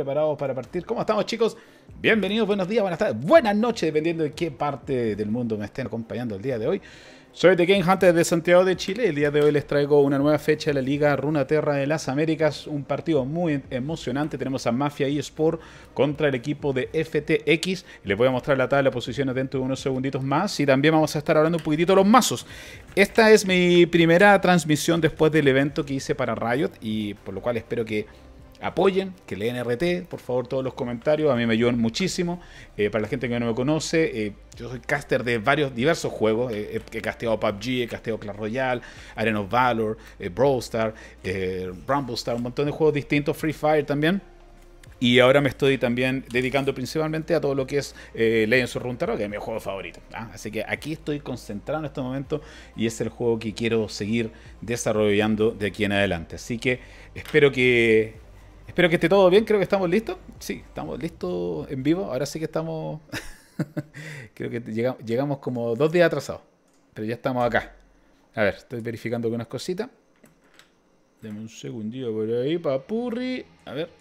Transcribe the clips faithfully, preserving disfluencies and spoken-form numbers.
Preparados para partir. ¿Cómo estamos, chicos? Bienvenidos, buenos días, buenas tardes, buenas noches, dependiendo de qué parte del mundo me estén acompañando el día de hoy. Soy The Game Hunter de Santiago de Chile. El día de hoy les traigo una nueva fecha de la Liga Runeterra de las Américas. Un partido muy emocionante. Tenemos a Mafia eSport contra el equipo de F T X. Les voy a mostrar la tabla de posiciones dentro de unos segunditos más. Y también vamos a estar hablando un poquitito de los mazos. Esta es mi primera transmisión después del evento que hice para Riot. Y por lo cual espero que apoyen, que leen R T, por favor, todos los comentarios, a mí me ayudan muchísimo. Eh, para la gente que no me conoce, eh, yo soy caster de varios, diversos juegos. Eh, he casteado P U B G, he casteado Clash Royale, Arena of Valor, eh, Brawl Stars, eh, Rumble Stars, un montón de juegos distintos, Free Fire también. Y ahora me estoy también dedicando principalmente a todo lo que es eh, Legends of Runeterra, que es mi juego favorito. ¿ah? Así que aquí estoy concentrado en este momento y es el juego que quiero seguir desarrollando de aquí en adelante. Así que espero que... Espero que esté todo bien, creo que estamos listos. Sí, estamos listos en vivo. Ahora sí que estamos... creo que llegamos, llegamos como dos días atrasados. Pero ya estamos acá. A ver, estoy verificando algunas cositas. Deme un segundillo por ahí, papurri. A ver.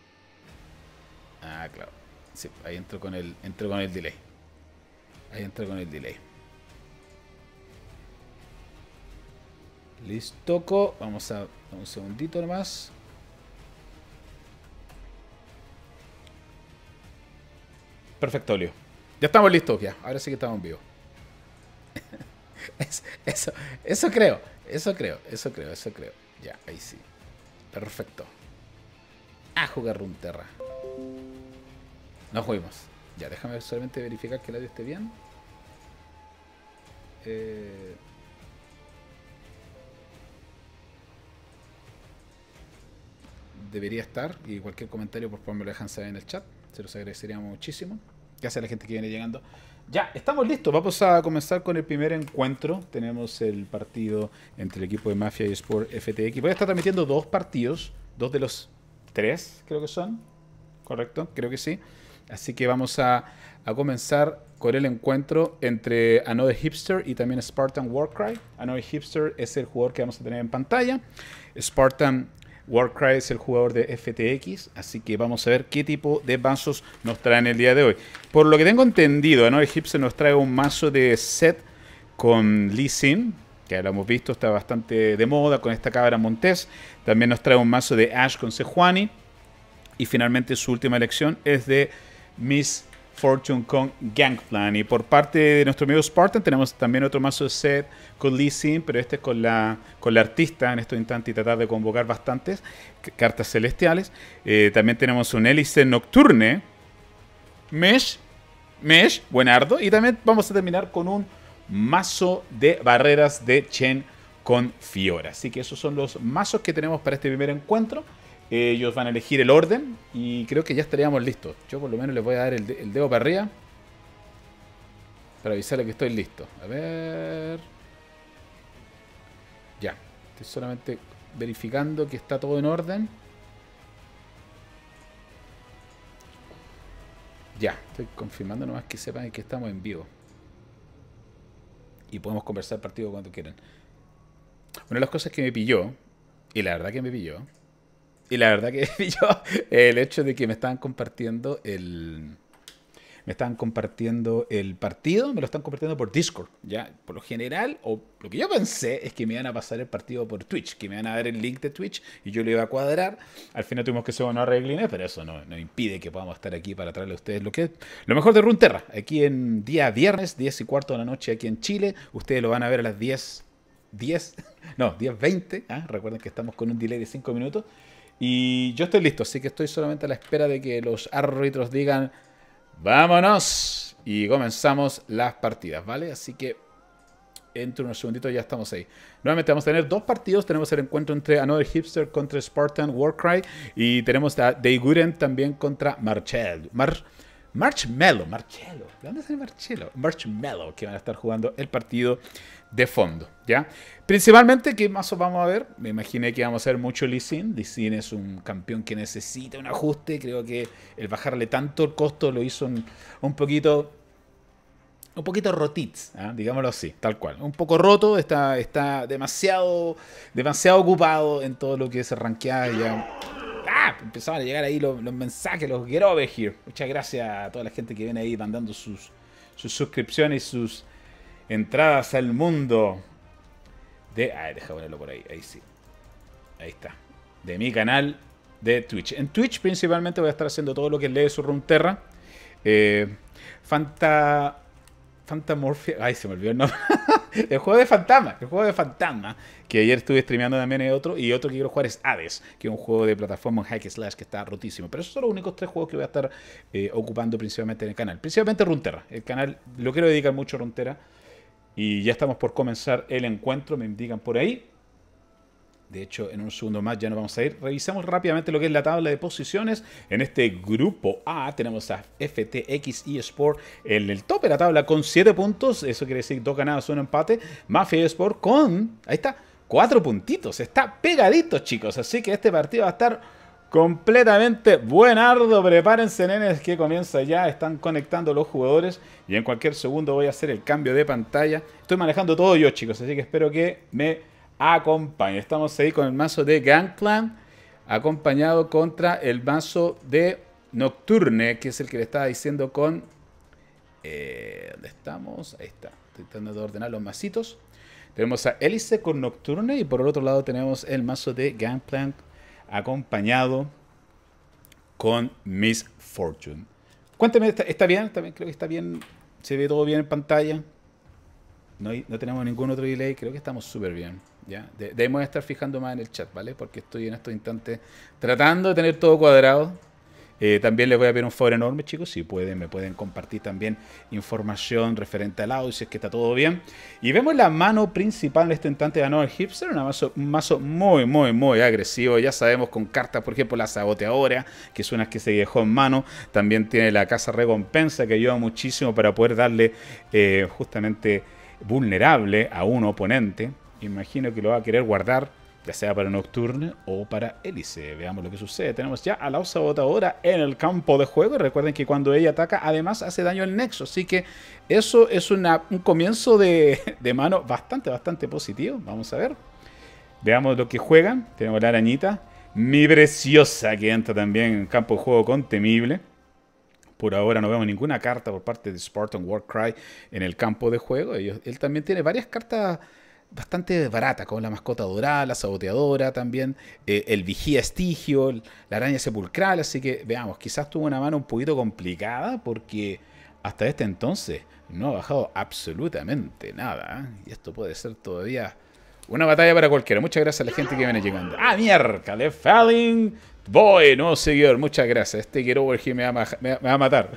Ah, claro. Sí, ahí entro con el, entro con el delay. Ahí entro con el delay. Listo. Vamos a... Un segundito nomás. Perfecto, Leo. Ya estamos listos, ya. Ahora sí que estamos en vivo. eso, eso, eso creo. Eso creo, eso creo, eso creo. Ya, ahí sí. Perfecto. A jugar Runeterra. Nos fuimos. Ya, déjame solamente verificar que el audio esté bien. Eh... Debería estar. Y cualquier comentario, por favor, me lo dejan saber en el chat. Se los agradeceríamos muchísimo. Gracias a la gente que viene llegando. Ya, estamos listos. Vamos a comenzar con el primer encuentro. Tenemos el partido entre el equipo de Mafia eSport F T X. Voy a estar transmitiendo dos partidos. Dos de los tres, creo que son. Correcto, creo que sí. Así que vamos a, a comenzar con el encuentro entre Another Hipster y también Spartan Warcry. Another Hipster es el jugador que vamos a tener en pantalla. Spartan Warcry es el jugador de F T X, así que vamos a ver qué tipo de mazos nos traen el día de hoy. Por lo que tengo entendido, Another Hipster nos trae un mazo de set con Lee Sin, que lo hemos visto, está bastante de moda con esta cabra Montés. También nos trae un mazo de Ash con Sejuani. Y finalmente su última elección es de Miss Fortune con Gangplank. Y por parte de nuestro amigo Spartan tenemos también otro mazo de set con Lee Sin, pero este es con la, con la artista en estos instantes y tratar de convocar bastantes cartas celestiales. Eh, también tenemos un Hélice Nocturne, Mesh, Mesh, buenardo. Y también vamos a terminar con un mazo de barreras de Chen con Fiora. Así que esos son los mazos que tenemos para este primer encuentro. Ellos van a elegir el orden y creo que ya estaríamos listos. Yo por lo menos les voy a dar el, de, el dedo para arriba para avisarles que estoy listo. A ver... Ya. Estoy solamente verificando que está todo en orden. Ya. Estoy confirmando nomás que sepan que estamos en vivo. Y podemos conversar partido cuando quieran. Una de las cosas que me pilló, y la verdad que me pilló, Y la verdad que yo, el hecho de que me estaban compartiendo el... Me estaban compartiendo el partido, me lo están compartiendo por Discord, ¿ya? Por lo general, o lo que yo pensé es que me iban a pasar el partido por Twitch, que me iban a dar el link de Twitch y yo lo iba a cuadrar. Al final tuvimos que hacer una reglina, pero eso no, no impide que podamos estar aquí para traerle a ustedes lo que es lo mejor de Runeterra. Aquí en día viernes, diez y cuarto de la noche aquí en Chile. Ustedes lo van a ver a las diez, diez, no, diez veinte. ¿ah? Recuerden que estamos con un delay de cinco minutos. Y yo estoy listo, así que estoy solamente a la espera de que los árbitros digan ¡vámonos! Y comenzamos las partidas, ¿vale? Así que entre unos segunditos ya estamos ahí. Nuevamente vamos a tener dos partidos. Tenemos el encuentro entre Another Hipster contra Spartan Warcry. Y tenemos a Daiguren también contra Marcel. Mar Marshmello. Marcelo. ¿De dónde sale Marcelo? Marshmello, que van a estar jugando el partido de fondo, ¿ya? Principalmente, ¿qué mazos vamos a ver? Me imaginé que vamos a ver mucho Lee Sin. Lee Sin es un campeón que necesita un ajuste. Creo que el bajarle tanto el costo lo hizo un, un poquito... Un poquito rotits, ¿eh? Digámoslo así, tal cual. Un poco roto, está, está demasiado, demasiado ocupado en todo lo que es rankeada ya. ¡pa! Empezaban a llegar ahí los, los mensajes, los get over here. Muchas gracias a toda la gente que viene ahí mandando sus, sus suscripciones y sus entradas al mundo de... Ah, deja ponerlo por ahí, ahí sí. Ahí está. De mi canal de Twitch. En Twitch principalmente voy a estar haciendo todo lo que es Lee su Runeterra. Eh, Fanta... Fantamorphia... Ay, se me olvidó el nombre. El juego de fantasma. El juego de fantasma. Que ayer estuve streameando también es otro. Y otro que quiero jugar es Hades. Que es un juego de plataforma hack slash que está rotísimo. Pero esos son los únicos tres juegos que voy a estar eh, ocupando principalmente en el canal. Principalmente Runeterra. El canal lo quiero dedicar mucho a Runeterra. Y ya estamos por comenzar el encuentro. Me indican por ahí. De hecho, en un segundo más ya nos vamos a ir. Revisamos rápidamente lo que es la tabla de posiciones. En este grupo A tenemos a F T X eSport en el tope de la tabla con siete puntos. Eso quiere decir dos ganadas, un empate. Mafia eSport con, ahí está, cuatro puntitos. Está pegadito, chicos. Así que este partido va a estar completamente buenardo. Prepárense, nenes, que comienza ya. Están conectando los jugadores. Y en cualquier segundo voy a hacer el cambio de pantalla. Estoy manejando todo yo, chicos. Así que espero que me acompañe. Estamos ahí con el mazo de Gangplank acompañado contra el mazo de Nocturne, que es el que le estaba diciendo con... Eh, ¿Dónde estamos? Ahí está. Estoy tratando de ordenar los macitos. Tenemos a Elise con Nocturne y por el otro lado tenemos el mazo de Gangplank acompañado con Miss Fortune. Cuénteme, ¿está, está bien? También creo que está bien. Se ve todo bien en pantalla. No, hay, no tenemos ningún otro delay. Creo que estamos súper bien. ¿Ya? De, debemos estar fijando más en el chat, ¿vale? Porque estoy en estos instantes tratando de tener todo cuadrado. Eh, también les voy a pedir un favor enorme, chicos. Si pueden, me pueden compartir también información referente al audio, si es que está todo bien. Y vemos la mano principal en este instante de Another Hipster. Una mazo, un mazo muy, muy, muy agresivo. Ya sabemos, con cartas, por ejemplo, la Saboteadora, que es una que se dejó en mano. También tiene la Casa Recompensa, que ayuda muchísimo para poder darle eh, justamente vulnerable a un oponente. Imagino que lo va a querer guardar, ya sea para Nocturne o para Elise. Veamos lo que sucede. Tenemos ya a la Sabotadora en el campo de juego. Recuerden que cuando ella ataca, además hace daño al nexo. Así que eso es una, un comienzo de, de mano bastante, bastante positivo. Vamos a ver. Veamos lo que juegan. Tenemos la arañita. Mi preciosa, que entra también en el campo de juego con Temible. Por ahora no vemos ninguna carta por parte de Spartan Warcry en el campo de juego. Ellos, él también tiene varias cartas bastante baratas, como la mascota dorada, la saboteadora también, eh, el vigía estigio, la araña sepulcral. Así que veamos, quizás tuvo una mano un poquito complicada porque hasta este entonces no ha bajado absolutamente nada, ¿eh? Y esto puede ser todavía una batalla para cualquiera. Muchas gracias a la gente que viene llegando. ¡Ah, miércoles! Falling Boy, nuevo seguidor, muchas gracias. Este Get Over Here me va, me, me va a matar.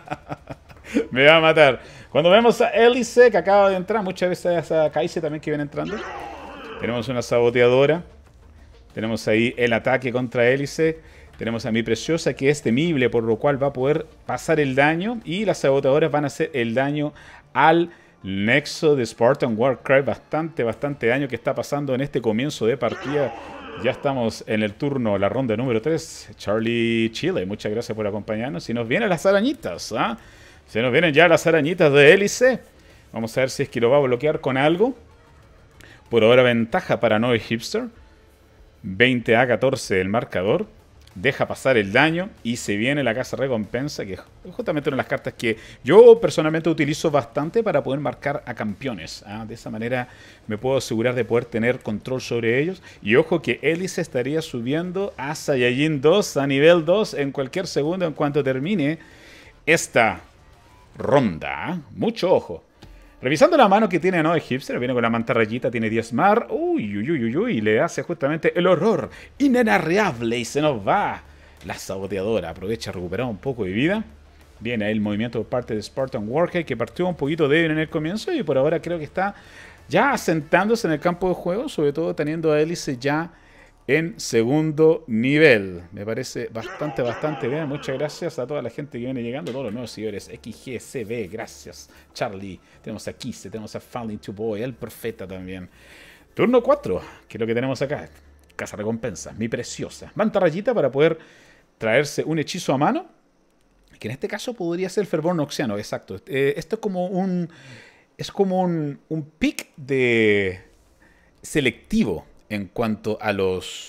Me va a matar. Cuando vemos a Elise, que acaba de entrar, muchas veces a Kaise también que viene entrando. Tenemos una saboteadora. Tenemos ahí el ataque contra Elise. Tenemos a mi preciosa, que es temible, por lo cual va a poder pasar el daño. Y las saboteadoras van a hacer el daño al nexo de Spartan Warcry. Bastante, bastante daño que está pasando en este comienzo de partida. Ya estamos en el turno, la ronda número tres. Charlie Chile, muchas gracias por acompañarnos. Y nos vienen las arañitas, ¿ah? ¿eh? Se nos vienen ya las arañitas de Elise. Vamos a ver si es que lo va a bloquear con algo. Por ahora ventaja para Noe Hipster. veinte a catorce el marcador. Deja pasar el daño y se viene la casa recompensa, que es justamente una de las cartas que yo personalmente utilizo bastante para poder marcar a campeones. ¿Ah? De esa manera me puedo asegurar de poder tener control sobre ellos. Y ojo que Elise estaría subiendo a Saiyajin dos, a nivel dos, en cualquier segundo en cuanto termine esta ronda. Mucho ojo. Revisando la mano que tiene Noe Hipster, viene con la mantarrayita, tiene diez mar. Uy, uy, uy, uy, uy, le hace justamente el horror inenarreable y se nos va. La saboteadora aprovecha a recuperar un poco de vida. Viene ahí el movimiento por parte de Spartan Warcry, que partió un poquito débil en el comienzo y por ahora creo que está ya asentándose en el campo de juego, sobre todo teniendo a Elise ya en segundo nivel. Me parece bastante, bastante bien. Muchas gracias a toda la gente que viene llegando, todos los nuevos seguidores. X G C B, gracias. Charlie, tenemos a Kise, tenemos a Falling to Boy, el Profeta también. Turno cuatro, que es lo que tenemos acá. Casa recompensa, mi preciosa. Mantarrayita para poder traerse un hechizo a mano, que en este caso podría ser el Fervor Noxiano, exacto. Eh, esto es como un, es como un, un pick de selectivo en cuanto a los,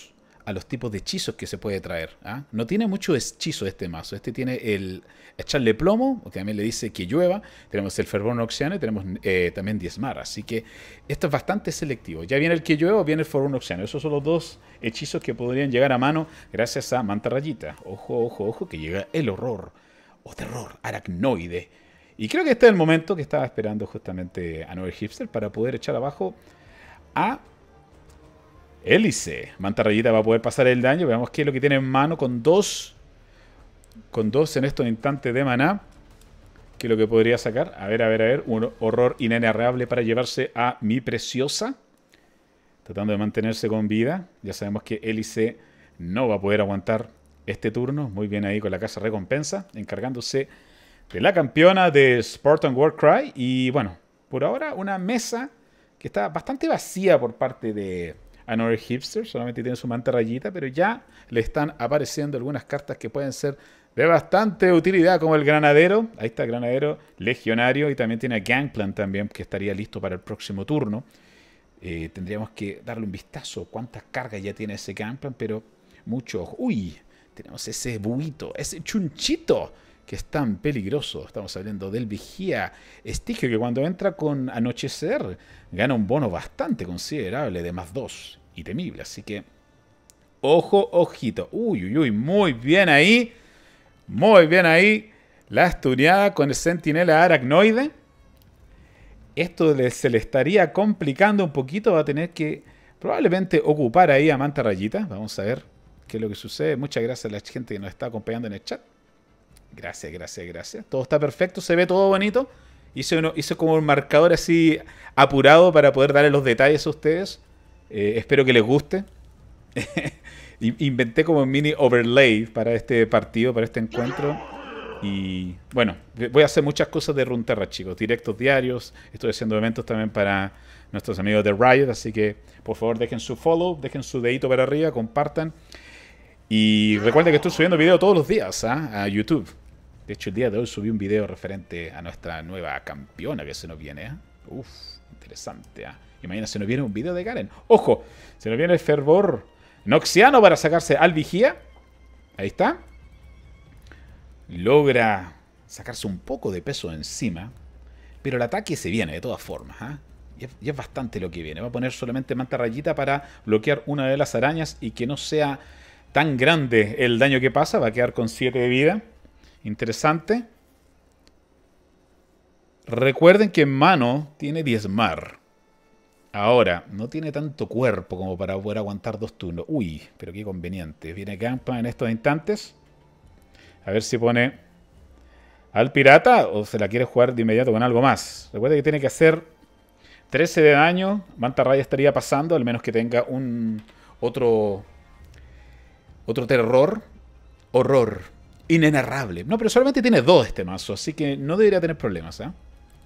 a los tipos de hechizos que se puede traer. ¿ah? No tiene mucho hechizo este mazo. Este tiene el echarle plomo, que también le dice que llueva. Tenemos el fervor noxiano y tenemos eh, también diezmar. Así que esto es bastante selectivo. Ya viene el que llueva, viene el fervor noxiano. Esos son los dos hechizos que podrían llegar a mano gracias a Mantarrayita. Ojo, ojo, ojo, que llega el horror o terror aracnoide. Y creo que este es el momento que estaba esperando justamente Another Hipster para poder echar abajo a Hélice. Mantarrayita va a poder pasar el daño. Veamos qué es lo que tiene en mano con dos. Con dos en estos instantes de maná. ¿Qué es lo que podría sacar? A ver, a ver, a ver. Un horror inenarrable para llevarse a mi preciosa. Tratando de mantenerse con vida. Ya sabemos que Hélice no va a poder aguantar este turno. Muy bien ahí con la casa recompensa. Encargándose de la campeona de Spartan Warcry. Y bueno, por ahora una mesa que está bastante vacía por parte de Another Hipster. Solamente tiene su Mantarrayita, pero ya le están apareciendo algunas cartas que pueden ser de bastante utilidad, como el Granadero. Ahí está el Granadero Legionario. Y también tiene a Gangplank también, que estaría listo para el próximo turno. Eh, tendríamos que darle un vistazo cuántas cargas ya tiene ese Gangplank, pero mucho ojo. Uy, tenemos ese buito, ese chunchito que es tan peligroso. Estamos hablando del Vigía Estigio, que cuando entra con Anochecer gana un bono bastante considerable de más dos y temible. Así que, ojo, ojito. Uy, uy, uy, muy bien ahí. Muy bien ahí. La estuneada con el Centinela Aracnoide. Esto le, se le estaría complicando un poquito. Va a tener que probablemente ocupar ahí a Mantarrayita. Vamos a ver qué es lo que sucede. Muchas gracias a la gente que nos está acompañando en el chat. Gracias, gracias, gracias. Todo está perfecto, se ve todo bonito. Hice, uno, hice como un marcador así apurado para poder darle los detalles a ustedes. Eh, espero que les guste. Inventé como un mini overlay para este partido, para este encuentro. Y bueno, voy a hacer muchas cosas de Runeterra, chicos. Directos diarios. Estoy haciendo eventos también para nuestros amigos de Riot. Así que por favor dejen su follow, dejen su dedito para arriba, compartan. Y recuerden que estoy subiendo video todos los días ¿eh? a YouTube. De hecho, el día de hoy subí un video referente a nuestra nueva campeona que se nos viene. ¿eh? Uf, interesante. ¿eh? Imagina, se nos viene un video de Garen. ¡Ojo! Se nos viene el fervor noxiano para sacarse al Vigía. Ahí está. Logra sacarse un poco de peso encima. Pero el ataque se viene de todas formas. ¿eh? Y, es, y es bastante lo que viene. Va a poner solamente Mantarrayita para bloquear una de las arañas y que no sea tan grande el daño que pasa. Va a quedar con siete de vida. Interesante. Recuerden que en mano tiene diezmar. Ahora, no tiene tanto cuerpo como para poder aguantar dos turnos. Uy, pero qué conveniente. Viene Gangplank en estos instantes. A ver si pone al pirata o se la quiere jugar de inmediato con algo más. Recuerden que tiene que hacer trece de daño. Mantarraya estaría pasando, al menos que tenga un otro, otro terror. Horror. Inenarrable. No, pero solamente tiene dos este mazo, así que no debería tener problemas, ¿eh?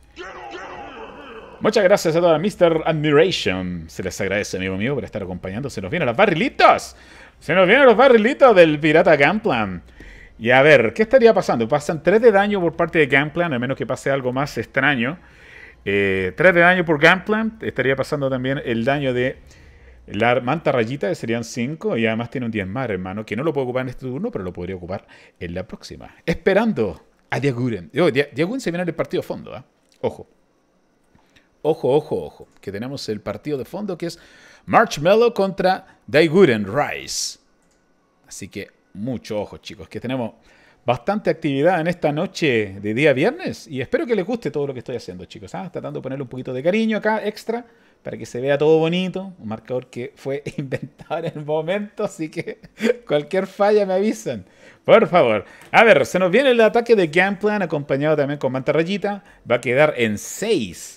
Muchas gracias a toda mister Admiration. Se les agradece, amigo mío, por estar acompañando. Se nos vienen los barrilitos. Se nos vienen los barrilitos del pirata Gangplank. Y a ver, ¿qué estaría pasando? Pasan tres de daño por parte de Gangplank, a menos que pase algo más extraño. Eh, tres de daño por Gangplank. Estaría pasando también el daño de la Mantarrayita, que serían cinco. Y además tiene un diezmar, hermano, que no lo puedo ocupar en este turno, pero lo podría ocupar en la próxima. Esperando a Diaguren. Oh, Diaguren se viene en el partido de fondo, ¿eh? Ojo. Ojo, ojo, ojo. Que tenemos el partido de fondo que es Marshmallow contra Daiguren Rise. Así que mucho ojo, chicos. Que tenemos bastante actividad en esta noche de día viernes. Y espero que les guste todo lo que estoy haciendo, chicos. ¿ah? Tratando de ponerle un poquito de cariño acá, extra. Para que se vea todo bonito. Un marcador que fue inventado en el momento. Así que cualquier falla me avisan. Por favor. A ver, se nos viene el ataque de Gangplank. Acompañado también con Mantarrayita. Va a quedar en seis.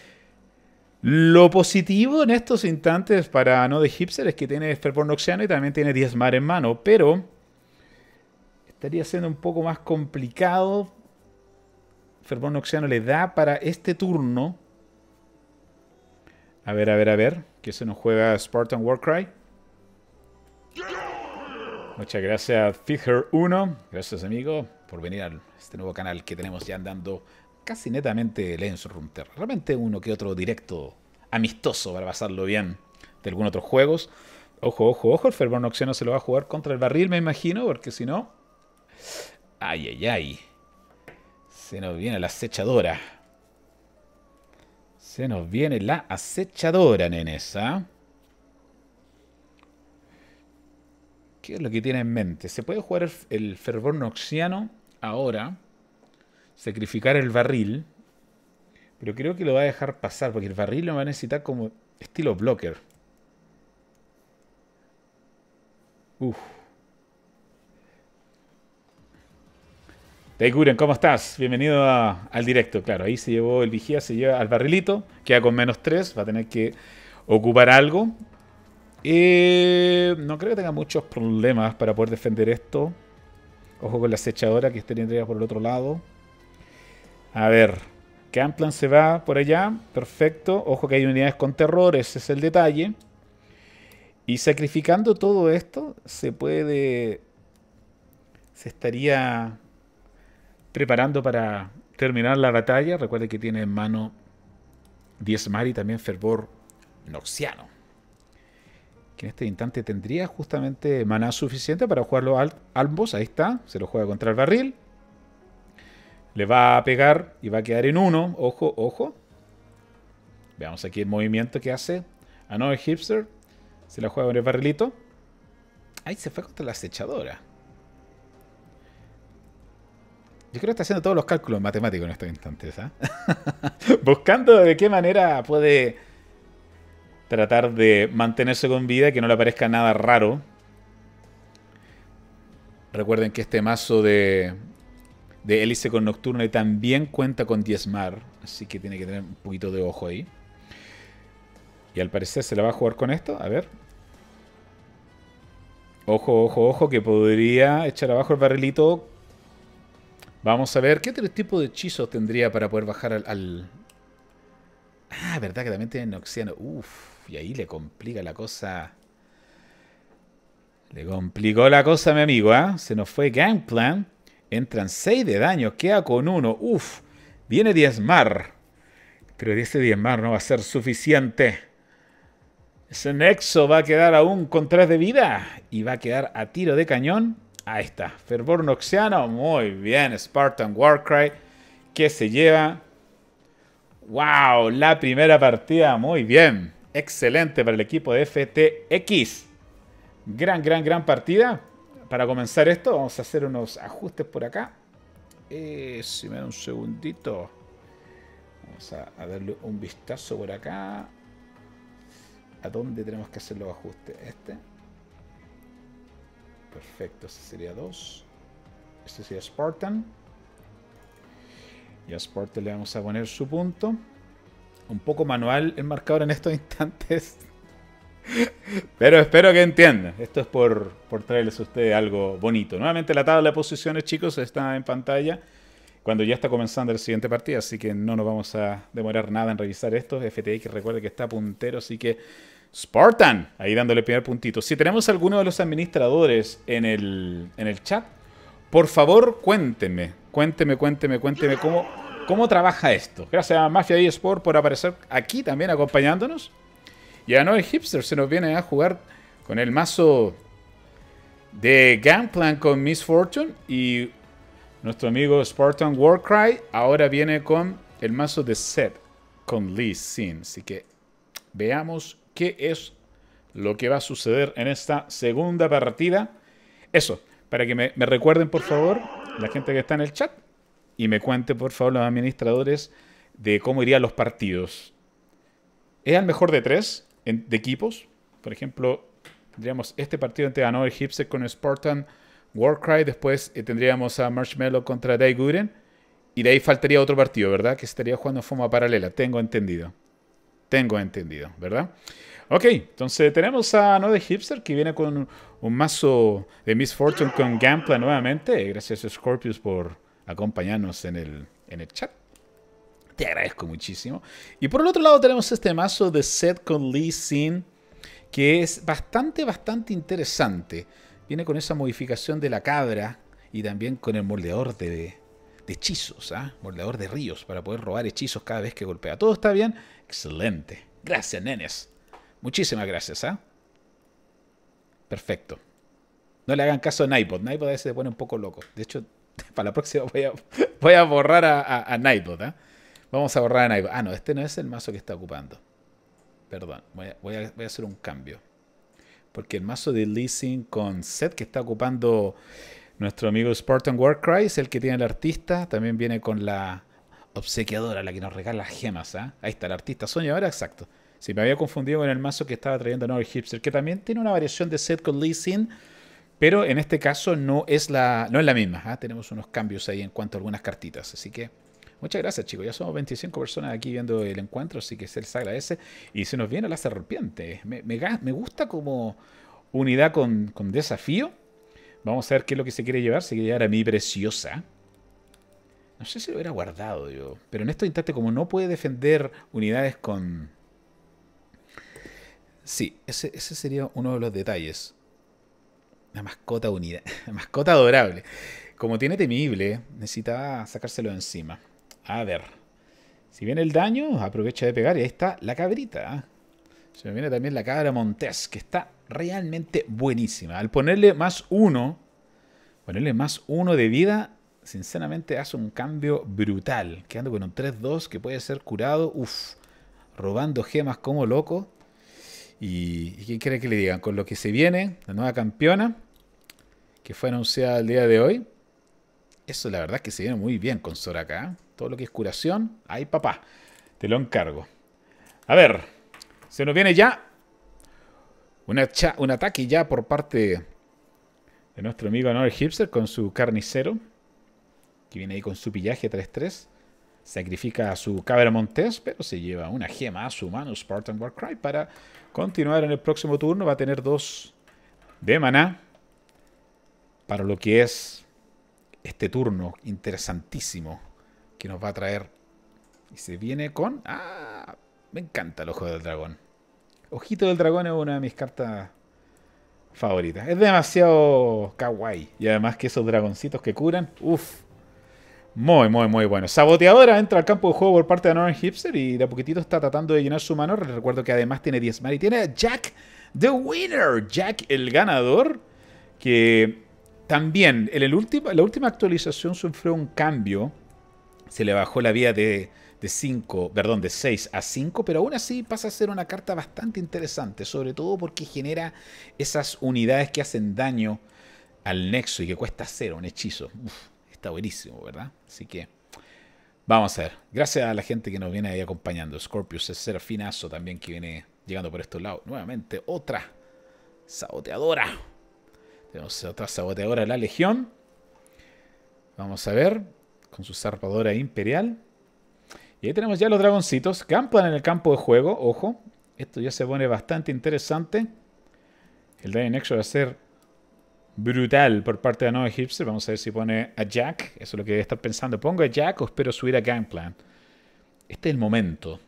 Lo positivo en estos instantes para Another Hipster es que tiene fervor noxiano y también tiene diezmar en mano. Pero estaría siendo un poco más complicado. Fervor noxiano le da para este turno. A ver, a ver, a ver. Que se nos juega Spartan Warcry. Muchas gracias, Fither uno. Gracias, amigo, por venir a este nuevo canal que tenemos ya andando casi netamente Legends of Runeterra. Realmente uno que otro directo amistoso para pasarlo bien de algunos otros juegos. Ojo, ojo, ojo. El fervor noxiano se lo va a jugar contra el barril, me imagino, porque si no... Ay, ay, ay. Se nos viene la acechadora. Se nos viene la acechadora, nenes, ¿ah? ¿Qué es lo que tiene en mente? Se puede jugar el, el fervor noxiano ahora. Sacrificar el barril. Pero creo que lo va a dejar pasar, porque el barril lo va a necesitar como estilo blocker. Uf. Daiguren, ¿cómo estás? Bienvenido a, al directo. Claro, ahí se llevó el vigía, se lleva al barrilito. Queda con menos tres. Va a tener que ocupar algo. Eh, no creo que tenga muchos problemas para poder defender esto. Ojo con la acechadora que tendría por el otro lado. A ver. Gamplan se va por allá. Perfecto. Ojo que hay unidades con terror. Ese es el detalle. Y sacrificando todo esto, se puede... Se estaría preparando para terminar la batalla. Recuerde que tiene en mano diezmar y también fervor noxiano. Que en este instante tendría justamente maná suficiente para jugarlo al ambos. Ahí está. Se lo juega contra el barril. Le va a pegar y va a quedar en uno. Ojo, ojo. Veamos aquí el movimiento que hace Another Hipster. Se la juega con el barrilito. Ahí se fue contra la acechadora. Yo creo que está haciendo todos los cálculos matemáticos en estos instantes, ¿eh? Buscando de qué manera puede tratar de mantenerse con vida, que no le parezca nada raro. Recuerden que este mazo de, de hélice con nocturna también cuenta con diezmar, así que tiene que tener un poquito de ojo ahí. Y al parecer se la va a jugar con esto. A ver. Ojo, ojo, ojo, que podría echar abajo el barrilito. Vamos a ver qué otro tipo de hechizos tendría para poder bajar al... al... Ah, verdad que también tiene noxiano. Uf, y ahí le complica la cosa. Le complicó la cosa a mi amigo, ¿eh? Se nos fue Gangplank. Entran seis de daño, queda con uno. Uf, viene diezmar. Pero ese diezmar no va a ser suficiente. Ese nexo va a quedar aún con tres de vida. Y va a quedar a tiro de cañón. Ahí está. Fervor noxiano. Muy bien. Spartan Warcry. Que se lleva. ¡Wow! La primera partida. Muy bien. Excelente para el equipo de F T X. Gran, gran, gran partida. Para comenzar esto, vamos a hacer unos ajustes por acá. Eh, si me da un segundito. Vamos a, a darle un vistazo por acá. ¿A dónde tenemos que hacer los ajustes? Este. Perfecto, este sería dos. Este sería Spartan. Y a Spartan le vamos a poner su punto. Un poco manual el marcador en estos instantes. Pero espero que entiendan. Esto es por, por traerles a ustedes algo bonito. Nuevamente la tabla de posiciones, chicos, está en pantalla cuando ya está comenzando la siguiente partida. Así que no nos vamos a demorar nada en revisar esto. F T X recuerde que está puntero, así que Spartan, ahí dándole el primer puntito. Si tenemos alguno de los administradores en el, en el chat, por favor cuéntenme, cuéntenme, cuéntenme, cuéntenme cómo, cómo trabaja esto. Gracias a Mafia eSport por aparecer aquí también acompañándonos. Y a Noel Hipster se nos viene a jugar con el mazo de Gangplank con Miss Fortune. Y nuestro amigo Spartan Warcry ahora viene con el mazo de Set con Lee Sin. Así que veamos qué es lo que va a suceder en esta segunda partida. Eso, para que me, me recuerden por favor, la gente que está en el chat, y me cuente por favor los administradores de cómo irían los partidos. ¿Es al mejor de tres en, de equipos? Por ejemplo, tendríamos este partido entre Another Hipster con Spartan Warcry. Después eh, tendríamos a Marshmallow contra Daiguren. Y de ahí faltaría otro partido, ¿verdad? Que estaría jugando en forma paralela. Tengo entendido. Tengo entendido, ¿verdad? Ok, entonces tenemos a Another Hipster que viene con un, un mazo de Miss Fortune con Gangplank nuevamente. Gracias a Scorpius por acompañarnos en el, en el chat. Te agradezco muchísimo. Y por el otro lado tenemos este mazo de Set con Lee Sin, que es bastante, bastante interesante. Viene con esa modificación de la cabra y también con el moldeador de, de hechizos, ¿eh? Moldeador de ríos para poder robar hechizos cada vez que golpea. ¿Todo está bien? Excelente. Gracias, nenes. Muchísimas gracias, ¿eh? Perfecto. No le hagan caso a Nightbot. Nightbot a veces se pone un poco loco. De hecho, para la próxima voy a, voy a borrar a, a, a Nightbot. ¿eh? Vamos a borrar a Nightbot. Ah, no, este no es el mazo que está ocupando. Perdón, voy a, voy a, voy a hacer un cambio. Porque el mazo de Lee Sin con set que está ocupando nuestro amigo Spartan Warcry es el que tiene el artista. También viene con la obsequiadora, la que nos regala las gemas. ¿eh? Ahí está, el artista soñadora, exacto. Si me había confundido con el mazo que estaba trayendo Another Hipster, que también tiene una variación de set con Lee Sin, pero en este caso no es la, no es la misma. ¿eh? Tenemos unos cambios ahí en cuanto a algunas cartitas. Así que muchas gracias, chicos. Ya somos veinticinco personas aquí viendo el encuentro, así que se les agradece. Y se nos viene la serpiente. Me, me, me gusta como unidad con, con desafío. Vamos a ver qué es lo que se quiere llevar. Se quiere llevar a mi preciosa. No sé si lo hubiera guardado yo. Pero en estos instantes, como no puede defender unidades con... Sí, ese, ese sería uno de los detalles. Una mascota unida. Mascota adorable. Como tiene temible, necesitaba sacárselo de encima. A ver. Si viene el daño, aprovecha de pegar. Y ahí está la cabrita. ¿eh? Se me viene también la cabra Montés, que está realmente buenísima. Al ponerle más uno, ponerle más uno de vida, sinceramente hace un cambio brutal. Quedando con un tres dos que puede ser curado. Uf, robando gemas como loco. Y, ¿y quién quiere que le digan? Con lo que se viene, la nueva campeona, que fue anunciada el día de hoy. Eso la verdad es que se viene muy bien con Soraka. ¿eh? Todo lo que es curación, ahí papá, te lo encargo. A ver, se nos viene ya una cha un ataque ya por parte de nuestro amigo Another Hipster con su carnicero, que viene ahí con su pillaje tres tres. Sacrifica a su cabra Montés, pero se lleva una gema a su mano Spartan Warcry para continuar en el próximo turno. Va a tener dos de maná para lo que es este turno interesantísimo que nos va a traer. Y se viene con... ¡Ah! Me encanta el ojo del dragón. Ojito del dragón es una de mis cartas favoritas. Es demasiado kawaii. Y además que esos dragoncitos que curan... ¡Uf! Muy, muy, muy bueno. Saboteadora entra al campo de juego por parte de Another Hipster y de a poquitito está tratando de llenar su mano. Les recuerdo que además tiene diez mar y tiene a Jack the Winner. Jack el ganador. Que también en el último, la última actualización sufrió un cambio. Se le bajó la vida de, de cinco, perdón, de seis a cinco. Pero aún así pasa a ser una carta bastante interesante. Sobre todo porque genera esas unidades que hacen daño al nexo y que cuesta cero, un hechizo. Uf. Está buenísimo, ¿verdad? Así que vamos a ver. Gracias a la gente que nos viene ahí acompañando. Scorpius es Serafinazo también que viene llegando por estos lados. Nuevamente otra saboteadora. Tenemos otra saboteadora de la Legión. Vamos a ver. Con su zarpadora imperial. Y ahí tenemos ya los dragoncitos. Campan en el campo de juego. Ojo. Esto ya se pone bastante interesante. El daño nexo va a ser... brutal por parte de Another Hipster. Vamos a ver si pone a Jack. Eso es lo que debe estar pensando. ¿Pongo a Jack o espero subir a Gangplank? Este es el momento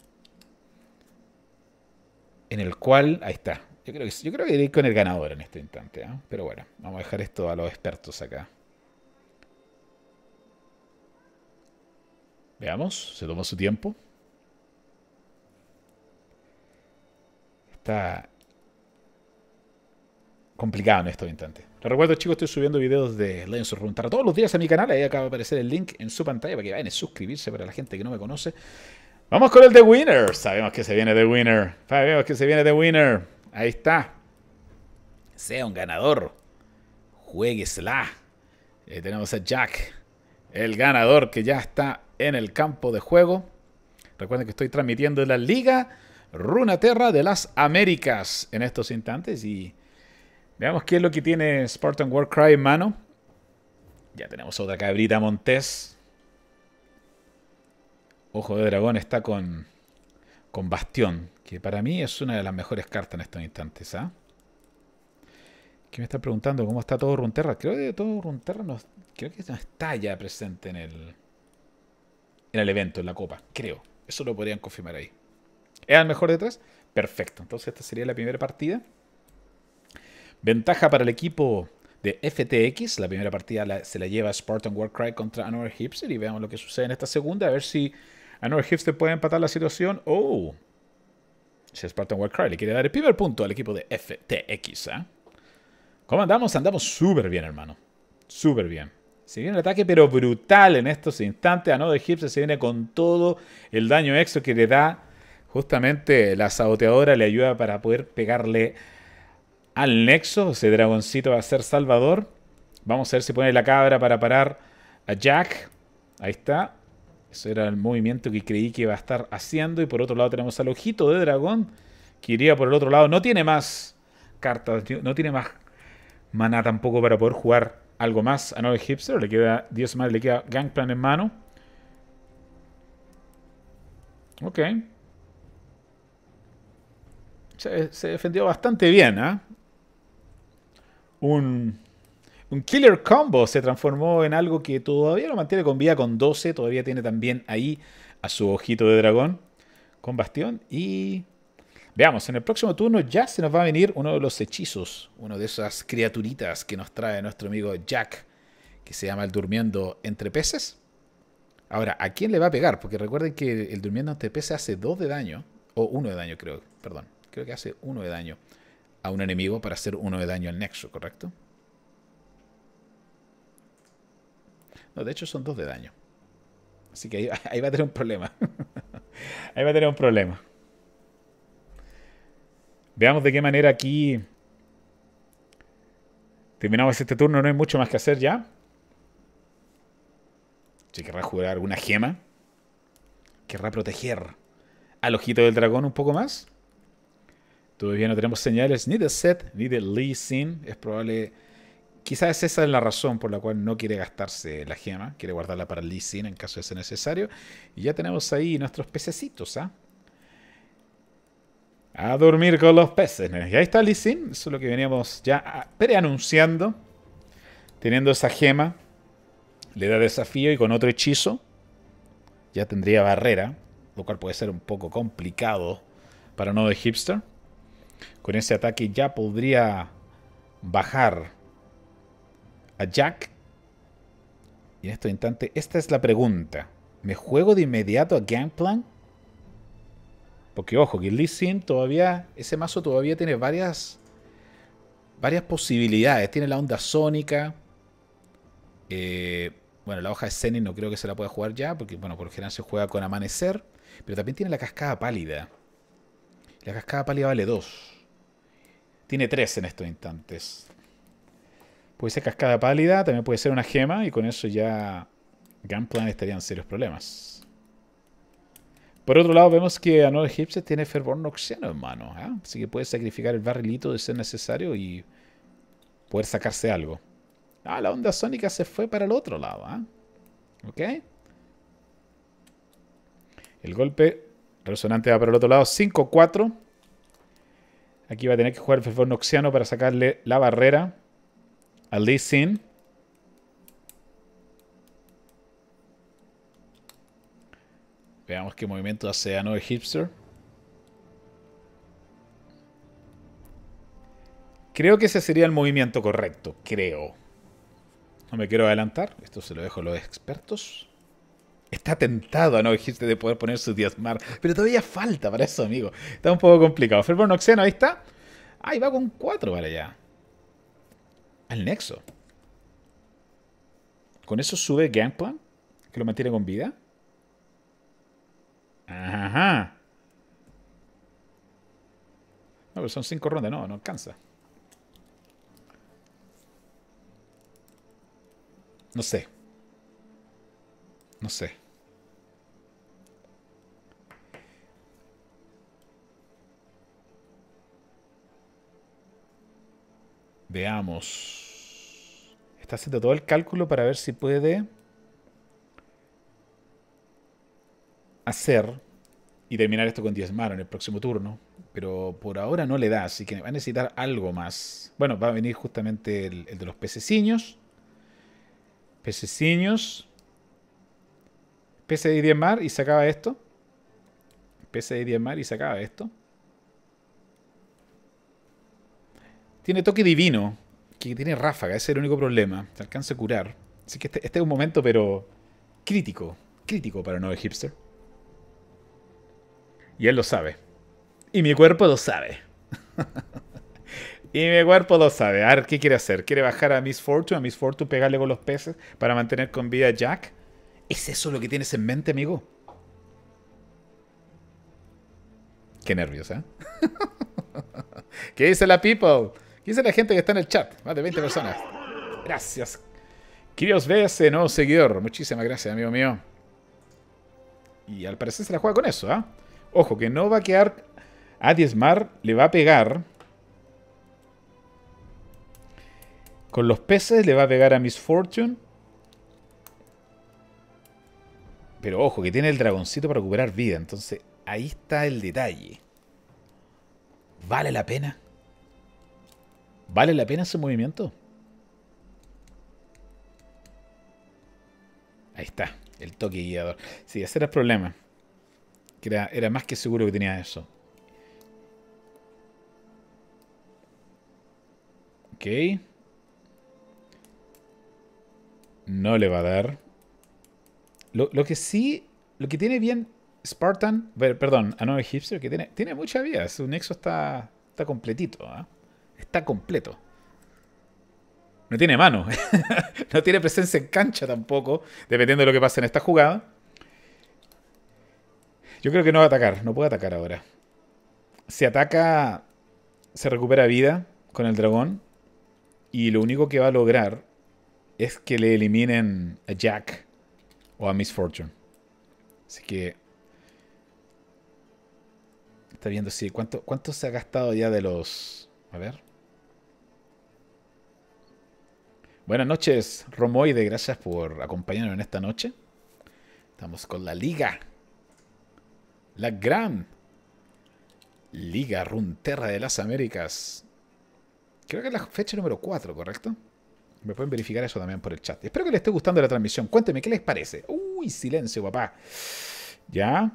en el cual... Ahí está. Yo creo que, yo creo que iré con el ganador en este instante. ¿eh? Pero bueno, vamos a dejar esto a los expertos acá. Veamos. Se tomó su tiempo. Está complicado en estos instantes. Les recuerdo, chicos, estoy subiendo videos de Legends of Runeterra todos los días a mi canal. Ahí acaba de aparecer el link en su pantalla para que vayan a suscribirse para la gente que no me conoce. Vamos con el The Winner. Sabemos que se viene The Winner. Sabemos que se viene The Winner. Ahí está. Sea un ganador. Jueguesla. Ahí tenemos a Jack, el ganador que ya está en el campo de juego. Recuerden que estoy transmitiendo en la Liga Runeterra de las Américas en estos instantes y... veamos qué es lo que tiene Spartan Warcry en mano. Ya tenemos otra cabrita Montés. Ojo de Dragón está con, con Bastión, que para mí es una de las mejores cartas en estos instantes. ¿ah? ¿Qué me está preguntando? ¿Cómo está todo Runeterra? Creo que todo Runeterra no, creo que no está ya presente en el, en el evento, en la copa. Creo. Eso lo podrían confirmar ahí. ¿Es el mejor de tres? Perfecto. Entonces esta sería la primera partida. Ventaja para el equipo de F T X. La primera partida la, se la lleva Spartan Warcry contra Another Hipster. Y veamos lo que sucede en esta segunda. A ver si Another Hipster puede empatar la situación. Oh, si Spartan Warcry le quiere dar el primer punto al equipo de F T X. ¿eh? ¿Cómo andamos? Andamos súper bien, hermano. Súper bien. Se viene un ataque, pero brutal en estos instantes. Another Hipster se viene con todo el daño extra que le da. Justamente la saboteadora le ayuda para poder pegarle al nexo. Ese dragoncito va a ser salvador. Vamos a ver si pone la cabra para parar a Jack. Ahí está. Eso era el movimiento que creí que iba a estar haciendo. Y por otro lado tenemos al ojito de dragón, que iría por el otro lado. No tiene más cartas, no tiene más mana tampoco para poder jugar algo más a Another Hipster. Le queda diez más, le queda Gangplank en mano. Ok. Se, se defendió bastante bien, ¿eh? Un, un Killer Combo se transformó en algo que todavía lo mantiene con vida con doce. Todavía tiene también ahí a su ojito de dragón con bastión. Y veamos, en el próximo turno ya se nos va a venir uno de los hechizos. Uno de esas criaturitas que nos trae nuestro amigo Jack, que se llama el Durmiendo Entre Peces. Ahora, ¿a quién le va a pegar? Porque recuerden que el Durmiendo Entre Peces hace dos de daño. O uno de daño, creo. Perdón. Creo que hace uno de daño a un enemigo para hacer uno de daño al nexo, ¿correcto? No, de hecho son dos de daño. Así que ahí, ahí va a tener un problema. Ahí va a tener un problema. Veamos de qué manera aquí terminamos este turno. No hay mucho más que hacer ya. Si querrá jugar alguna gema. Querrá proteger al ojito del dragón un poco más. Todavía no tenemos señales ni de Seth ni de Lee Sin. Es probable... Quizás esa es la razón por la cual no quiere gastarse la gema. Quiere guardarla para Lee Sin en caso de ser necesario. Y ya tenemos ahí nuestros pececitos, ¿ah? ¿eh? A dormir con los peces. Y ahí está Lee Sin. Eso es lo que veníamos ya preanunciando. Teniendo esa gema. Le da desafío y con otro hechizo ya tendría barrera. Lo cual puede ser un poco complicado para Another Hipster. Con ese ataque ya podría bajar a Jack. Y en este instante, esta es la pregunta. ¿Me juego de inmediato a Gangplank? Porque ojo, que Lee Sin todavía, ese mazo todavía tiene varias varias posibilidades. Tiene la onda sónica. Eh, bueno, la hoja de Zenith no creo que se la pueda jugar ya, porque bueno, por lo general se juega con amanecer. Pero también tiene la cascada pálida. La cascada pálida vale dos. Tiene tres en estos instantes. Puede ser cascada pálida, también puede ser una gema, y con eso ya Gangplank estaría en serios problemas. Por otro lado, vemos que Another Hipster tiene Fervor Noxiano en mano, ¿eh? Así que puede sacrificar el barrilito de ser necesario y poder sacarse algo. Ah, la onda sónica se fue para el otro lado, ¿eh? Ok. El golpe resonante va para el otro lado, cinco cuatro. Aquí va a tener que jugar el Fervor Noxiano para sacarle la barrera a Lee Sin. Veamos qué movimiento hace Another Hipster. Creo que ese sería el movimiento correcto. Creo. No me quiero adelantar. Esto se lo dejo a los expertos. Está tentado a Another Hipster de poder poner su diezmar. Pero todavía falta para eso, amigo. Está un poco complicado. Fervor Noxiano, ahí está. Ahí va con cuatro para allá. Al nexo. Con eso sube Gangplank, que lo mantiene con vida. Ajá. No, pero son cinco rondas, no, no alcanza. No sé. No sé. Veamos. Está haciendo todo el cálculo para ver si puede hacer y terminar esto con diezmar en el próximo turno. Pero por ahora no le da, así que va a necesitar algo más. Bueno, va a venir justamente el, el de los pececiños. Pececiños. Pece de diezmar y se acaba esto. Pece de diezmar y se acaba esto. Tiene toque divino, que tiene ráfaga, ese es el único problema. Se alcanza a curar. Así que este, este es un momento, pero crítico. Crítico para Another Hipster. Y él lo sabe. Y mi cuerpo lo sabe. Y mi cuerpo lo sabe. A ver, ¿qué quiere hacer? ¿Quiere bajar a Miss Fortune? A Miss Fortune pegarle con los peces para mantener con vida a Jack. ¿Es eso lo que tienes en mente, amigo? Qué nervios, ¿eh? ¿Qué dice la people? ¿Qué dice la gente que está en el chat? Más de veinte personas. Gracias. Kyrios B S, nuevo seguidor. Muchísimas gracias, amigo mío. Y al parecer se la juega con eso, ¿ah? ¿eh? Ojo, que no va a quedar... A Diezmar le va a pegar... Con los peces le va a pegar a Miss Fortune. Pero ojo, que tiene el dragoncito para recuperar vida. Entonces, ahí está el detalle. ¿Vale la pena? ¿Vale la pena ese movimiento? Ahí está, el toque guiador. Sí, ese era el problema. Que era, era más que seguro que tenía eso. Ok. No le va a dar. Lo, lo que sí, lo que tiene bien Spartan, perdón, Another Hipster, que tiene, tiene mucha vida. Su nexo está, está completito. ¿eh? Está completo. No tiene mano. No tiene presencia en cancha tampoco, dependiendo de lo que pase en esta jugada. Yo creo que no va a atacar. No puede atacar ahora. Si ataca, se recupera vida con el dragón. Y lo único que va a lograr es que le eliminen a Jack o a Miss Fortune. Así que... Está viendo, sí. ¿Cuánto, cuánto se ha gastado ya de los... A ver. Buenas noches, Romoide. Gracias por acompañarnos en esta noche. Estamos con la Liga. La gran Liga Runeterra de las Américas. Creo que es la fecha número cuatro, ¿correcto? Me pueden verificar eso también por el chat. Espero que les esté gustando la transmisión. Cuéntenme, ¿qué les parece? Uy, silencio, papá. ¿Ya?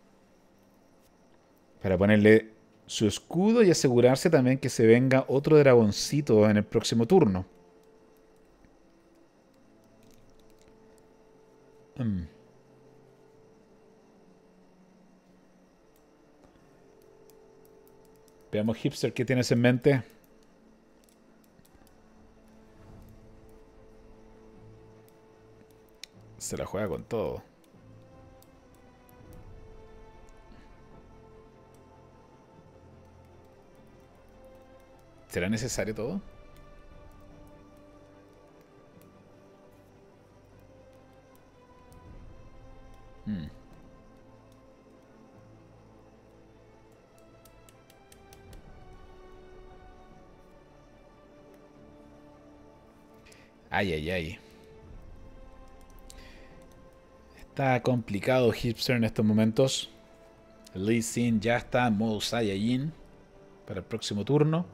Para ponerle su escudo y asegurarse también que se venga otro dragoncito en el próximo turno. Hmm. Veamos, Hipster, ¿qué tienes en mente? Se la juega con todo. ¿Será necesario todo? Hmm. Ay, ay, ay. Está complicado Hipster en estos momentos. Lee Sin ya está en modo Saiyajin para el próximo turno.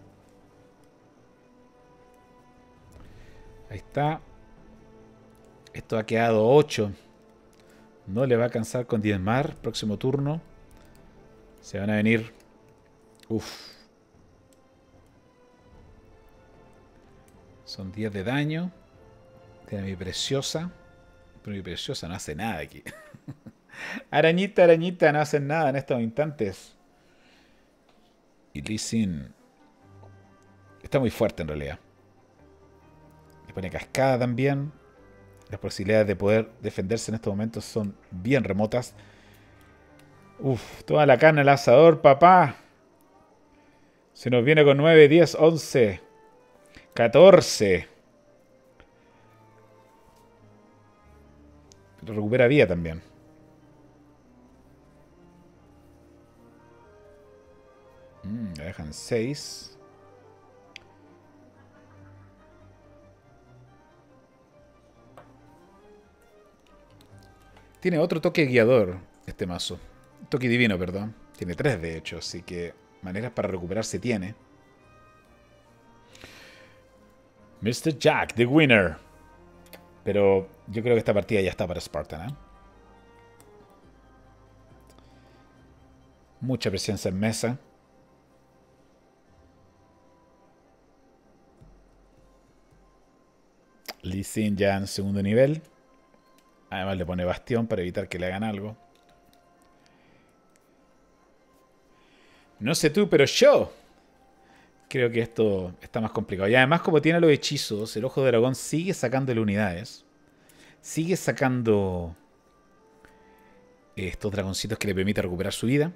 Ahí está. Esto ha quedado ocho. No le va a alcanzar con Diezmar. Próximo turno. Se van a venir. Uff. Son diez de daño. Tiene mi preciosa. Pero mi preciosa no hace nada aquí. Arañita, arañita, no hacen nada en estos instantes. Y Lee Sin está muy fuerte en realidad. Le pone cascada también. Las posibilidades de poder defenderse en estos momentos son bien remotas. Uf, toda la carne al asador, papá. Se nos viene con nueve, diez, once, catorce. Pero recupera vida también. Mm, le dejan seis. Tiene otro toque guiador este mazo. Toque divino, perdón. Tiene tres de hecho, así que maneras para recuperarse tiene. mister Jack, the winner. Pero yo creo que esta partida ya está para Spartan, ¿eh? Mucha presencia en mesa. Lee Sin ya en segundo nivel. Además le pone bastión para evitar que le hagan algo. No sé tú, pero yo creo que esto está más complicado. Y además, como tiene los hechizos, el Ojo de Dragón sigue sacándole unidades. Sigue sacando estos dragoncitos que le permiten recuperar su vida.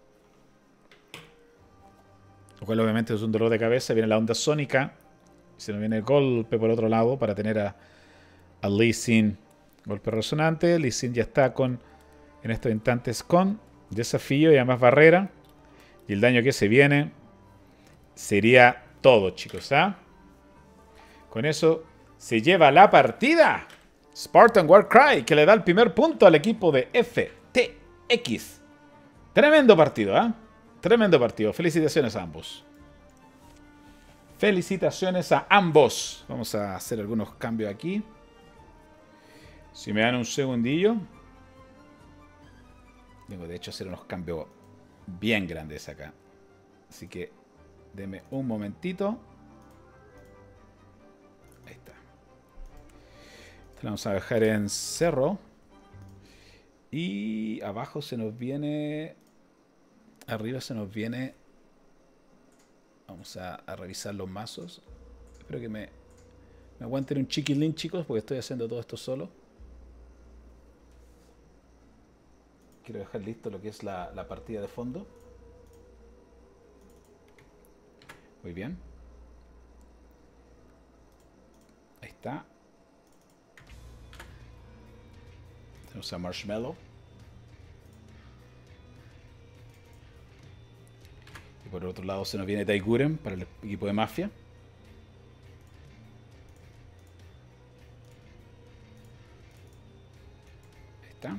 Lo cual obviamente es un dolor de cabeza. Viene la onda sónica. Se nos viene el golpe por otro lado para tener a, a Lee Sin. Golpe resonante. Lee Sin ya está con, en estos instantes con desafío y además barrera. Y el daño que se viene sería todo, chicos. ¿Ah? Con eso se lleva la partida Spartan Warcry, que le da el primer punto al equipo de F T X. Tremendo partido, ¿ah? ¿eh? Tremendo partido. Felicitaciones a ambos. Felicitaciones a ambos. Vamos a hacer algunos cambios aquí. Si me dan un segundillo. Tengo de hecho hacer unos cambios bien grandes acá. Así que denme un momentito. Ahí está. Esto lo vamos a dejar en cerro. Y abajo se nos viene... Arriba se nos viene... Vamos a, a revisar los mazos. Espero que me, me aguanten un chiquilín, chicos, porque estoy haciendo todo esto solo. Quiero dejar listo lo que es la, la partida de fondo. Muy bien. Ahí está. Tenemos a Marshmallow. Y por otro lado se nos viene Daiguren para el equipo de Mafia. Ahí está.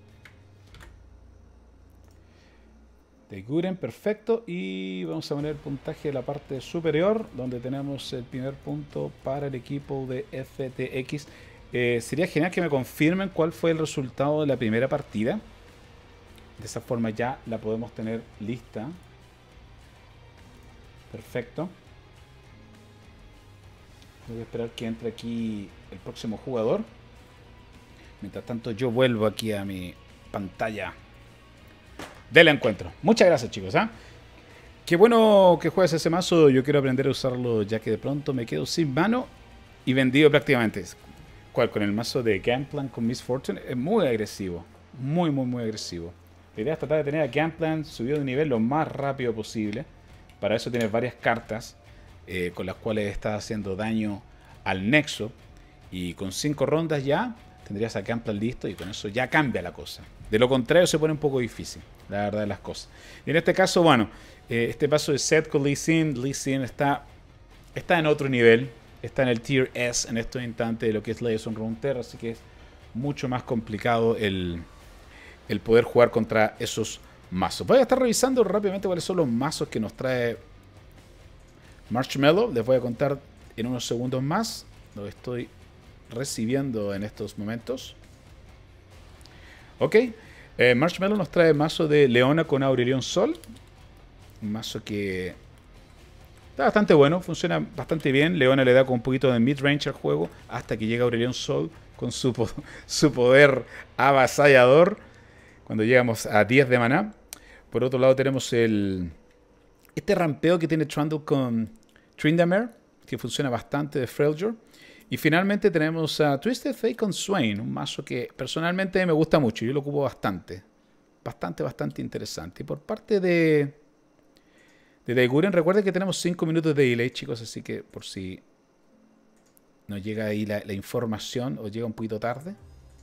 Daiguren, perfecto. Y vamos a poner el puntaje de la parte superior, donde tenemos el primer punto para el equipo de F T X. Eh, sería genial que me confirmen cuál fue el resultado de la primera partida. De esa forma ya la podemos tener lista. Perfecto. Voy a esperar que entre aquí el próximo jugador. Mientras tanto yo vuelvo aquí a mi pantalla del encuentro. Muchas gracias, chicos. ¿eh? Qué bueno que juegues ese mazo. Yo quiero aprender a usarlo, ya que de pronto me quedo sin mano y vendido prácticamente. ¿Cuál? Con el mazo de Gunplan con Miss Fortune. Es muy agresivo. Muy, muy, muy agresivo. La idea es tratar de tener a Gunplan subido de nivel lo más rápido posible. Para eso tienes varias cartas eh, con las cuales estás haciendo daño al Nexo. Y con cinco rondas ya tendrías a Gunplan listo y con eso ya cambia la cosa. De lo contrario se pone un poco difícil, la verdad de las cosas. Y en este caso, bueno, eh, este paso de set con Lee Sin. Lee Sin está, está en otro nivel. Está en el Tier S en estos instantes de lo que es Legends of Runeterra. Así que es mucho más complicado el, el poder jugar contra esos mazos. Voy a estar revisando rápidamente cuáles son los mazos que nos trae Marshmallow. Les voy a contar en unos segundos más. Lo estoy recibiendo en estos momentos. Ok. Eh, Marshmallow nos trae mazo de Leona con Aurelion Sol. Un mazo que está bastante bueno, funciona bastante bien. Leona le da con un poquito de mid-range al juego hasta que llega Aurelion Sol con su, po su poder avasallador cuando llegamos a diez de maná. Por otro lado tenemos el este rampeo que tiene Trundle con Tryndamere, que funciona bastante de Freljord. Y finalmente tenemos a Twisted Fate con Swain, un mazo que personalmente me gusta mucho. Yo lo ocupo bastante. Bastante, bastante interesante. Y por parte de de Daiguren, recuerden que tenemos cinco minutos de delay, chicos. Así que por si nos llega ahí la, la información o llega un poquito tarde,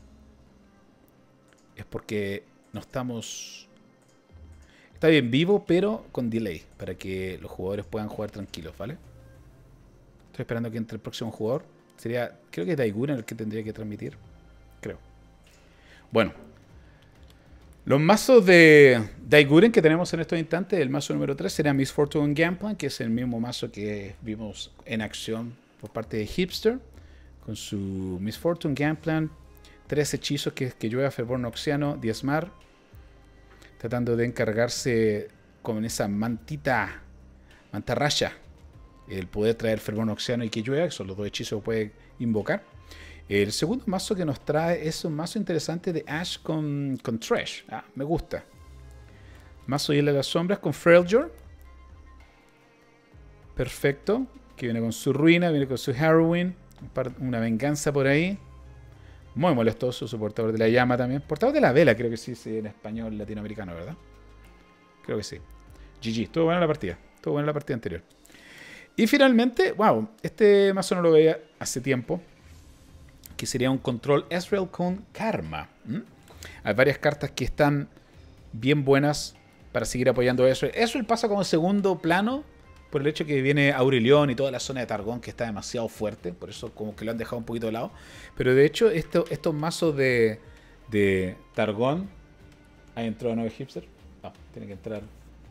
es porque no estamos... Está bien vivo, pero con delay, para que los jugadores puedan jugar tranquilos, ¿vale? Estoy esperando que entre el próximo jugador. Sería, creo que es Daiguren el que tendría que transmitir. Creo. Bueno. Los mazos de Daiguren que tenemos en estos instantes, el mazo número tres sería Miss Fortune Gunplan, que es el mismo mazo que vimos en acción por parte de Hipster, con su Miss Fortune Gunplan, tres hechizos que, que llueva Fervor Noxiano, diezmar, tratando de encargarse con esa mantita, mantarraya, el poder traer Fervor Noxiano y que llueva, que son los dos hechizos que puede invocar. El segundo mazo que nos trae es un mazo interesante de Ash con, con Thresh. Ah, me gusta. Mazo Hielo de las Sombras con Freljord. Perfecto. Que viene con su ruina, viene con su Harrowing. Una venganza por ahí. Muy molestoso su portador de la llama también. Portador de la vela, creo que sí, sí, en español latinoamericano, ¿verdad? Creo que sí. G G. Estuvo buena la partida. Estuvo buena la partida anterior. Y finalmente, wow, este mazo no lo veía hace tiempo. Que sería un control Ezreal con Karma. ¿Mm? Hay varias cartas que están bien buenas para seguir apoyando a Ezreal. Ezreal pasa como segundo plano por el hecho que viene Aurelion y toda la zona de Targón, que está demasiado fuerte. Por eso como que lo han dejado un poquito de lado. Pero de hecho, esto, estos mazos de, de Targón... ¿Ha entrado nueve hipster? No, tiene que entrar...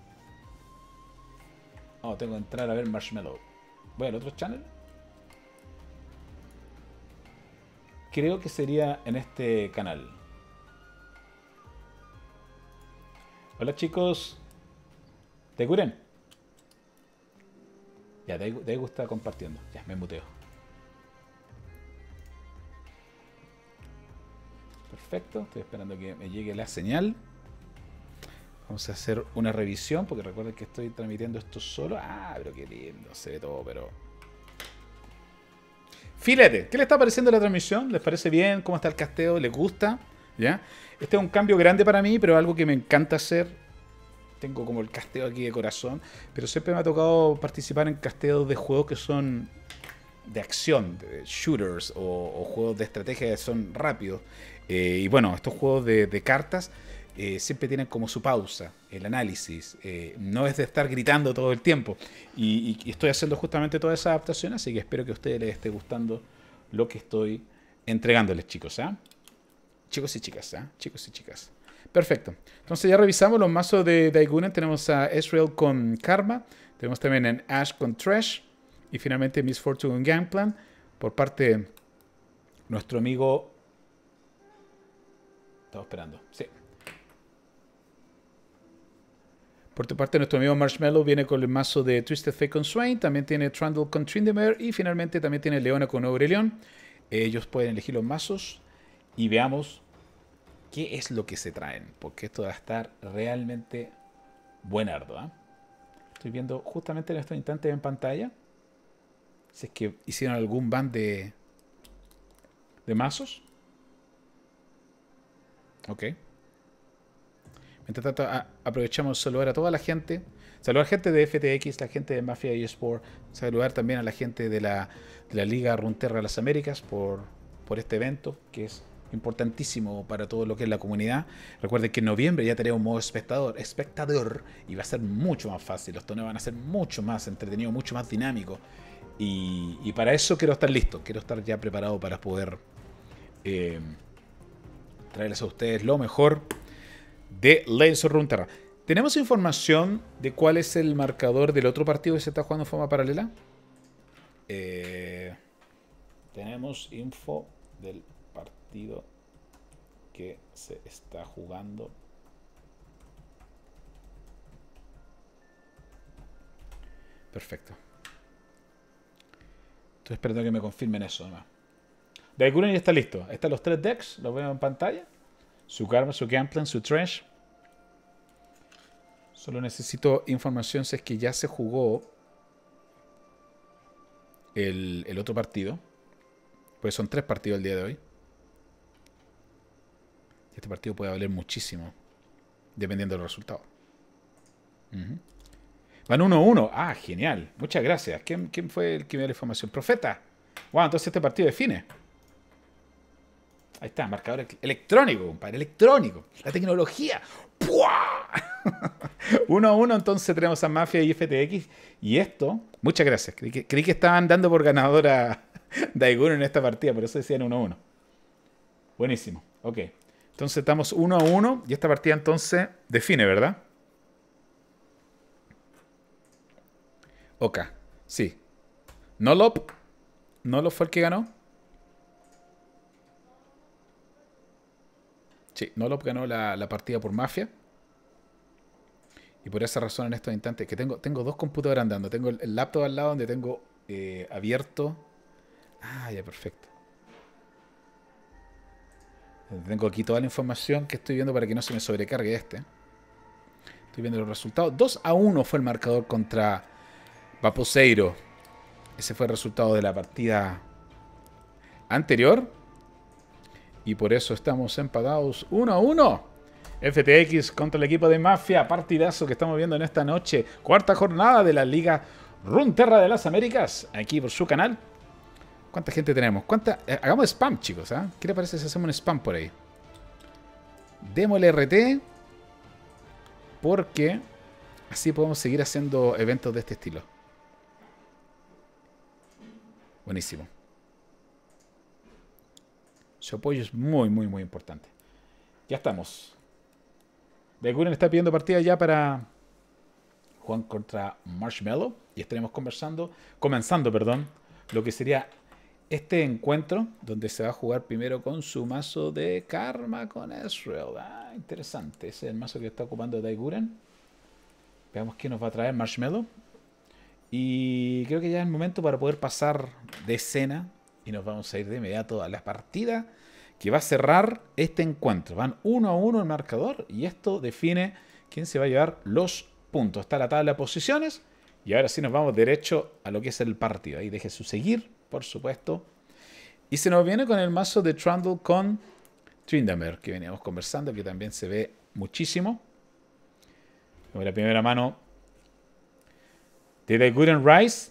No, tengo que entrar a ver Marshmallow. Voy al otro channel. Creo que sería en este canal. Hola chicos. ¿Te curen? Ya, de ahí gusta compartiendo. Ya, me muteo. Perfecto. Estoy esperando que me llegue la señal. Vamos a hacer una revisión, porque recuerden que estoy transmitiendo esto solo. Ah, pero qué lindo. Se ve todo, pero... Filete, ¿qué le está pareciendo la transmisión? ¿Les parece bien? ¿Cómo está el casteo? ¿Les gusta? ¿Ya? Este es un cambio grande para mí, pero algo que me encanta hacer. Tengo como el casteo aquí de corazón, pero siempre me ha tocado participar en casteos de juegos que son de acción, de shooters o, o juegos de estrategia que son rápidos. Eh, y bueno, estos juegos de, de cartas eh, siempre tienen como su pausa, el análisis. Eh, no es de estar gritando todo el tiempo. Y, y, y estoy haciendo justamente toda esa adaptación, así que espero que a ustedes les esté gustando lo que estoy entregándoles, chicos. ¿eh? Chicos y chicas, ¿eh? Chicos y chicas. Perfecto. Entonces ya revisamos los mazos de Daigunen. Tenemos a Ezreal con Karma. Tenemos también en Ashe con Thresh. Y finalmente Miss Fortune con Gangplank. Por parte de nuestro amigo... Estamos esperando. Sí. Por tu parte, nuestro amigo Marshmallow viene con el mazo de Twisted Fate con Swain. También tiene Trundle con Tryndamere. Y finalmente también tiene Leona con Aurelion. Ellos pueden elegir los mazos. Y veamos qué es lo que se traen. Porque esto va a estar realmente buenardo. ¿eh? Estoy viendo justamente en estos instantes en pantalla. Si es que hicieron algún ban de, de mazos. Ok. Mientras tanto, a, aprovechamos saludar a toda la gente. Saludar a la gente de F T X, la gente de Mafia eSport. Saludar también a la gente de la, de la Liga Runeterra de las Américas por, por este evento, que es importantísimo para todo lo que es la comunidad. Recuerden que en noviembre ya tenemos modo espectador, espectador y va a ser mucho más fácil. Los torneos van a ser mucho más entretenidos, mucho más dinámicos. Y, y para eso quiero estar listo. Quiero estar ya preparado para poder eh, traerles a ustedes lo mejor de Legends of Runeterra. ¿Tenemos información de cuál es el marcador del otro partido que se está jugando de forma paralela? Eh, tenemos info del partido que se está jugando. Perfecto. Estoy esperando que me confirmen eso. Además. Daigunen ya está listo. Ahí están los tres decks. Los veo en pantalla. Su Karma, su Gangplank, su Thresh. Solo necesito información si es que ya se jugó el, el otro partido. Pues son tres partidos el día de hoy. Este partido puede valer muchísimo. Dependiendo del resultado. Uh-huh. Van uno a uno. Ah, genial. Muchas gracias. ¿Quién, ¿Quién fue el que me dio la información? Profeta. Wow, entonces este partido define. Ahí está, marcador electrónico, compadre. Electrónico. La tecnología. uno a uno, entonces tenemos a Mafia y F T X. Y esto, muchas gracias. Creí que, creí que estaban dando por ganador a Daigunen en esta partida, por eso decían uno a uno. Buenísimo. Ok. Entonces estamos uno a uno y esta partida entonces define, ¿verdad? Ok. Sí. Nolop. Nolop fue el que ganó. Sí, Nolop ganó la, la partida por Mafia. Y por esa razón en estos instantes, que tengo, tengo dos computadores andando. Tengo el, el laptop al lado donde tengo eh, abierto. Ah, ya, perfecto. Tengo aquí toda la información que estoy viendo para que no se me sobrecargue este. Estoy viendo los resultados. dos a uno fue el marcador contra Vaposeiro. Ese fue el resultado de la partida anterior. Y por eso estamos empatados uno a uno. F T X contra el equipo de Mafia. Partidazo que estamos viendo en esta noche. Cuarta jornada de la Liga Runeterra de las Américas. Aquí por su canal. ¿Cuánta gente tenemos? ¿Cuánta? Eh, hagamos spam, chicos. ¿eh? ¿Qué le parece si hacemos un spam por ahí? Demos el R T. Porque así podemos seguir haciendo eventos de este estilo. Buenísimo. Su apoyo es muy, muy, muy importante. Ya estamos. Daiguren está pidiendo partida ya para Juan contra Marshmello. Y estaremos conversando, comenzando, perdón, lo que sería este encuentro, donde se va a jugar primero con su mazo de Karma con Ezreal. Ah, interesante. Ese es el mazo que está ocupando Daiguren. Veamos qué nos va a traer Marshmello. Y creo que ya es el momento para poder pasar de escena. Y nos vamos a ir de inmediato a la partida que va a cerrar este encuentro. Van uno a uno el marcador. Y esto define quién se va a llevar los puntos. Está la tabla de posiciones. Y ahora sí nos vamos derecho a lo que es el partido. Ahí deje su seguir, por supuesto. Y se nos viene con el mazo de Trundle con Tryndamere, que veníamos conversando, que también se ve muchísimo. Como la primera mano de Daiguren Rise.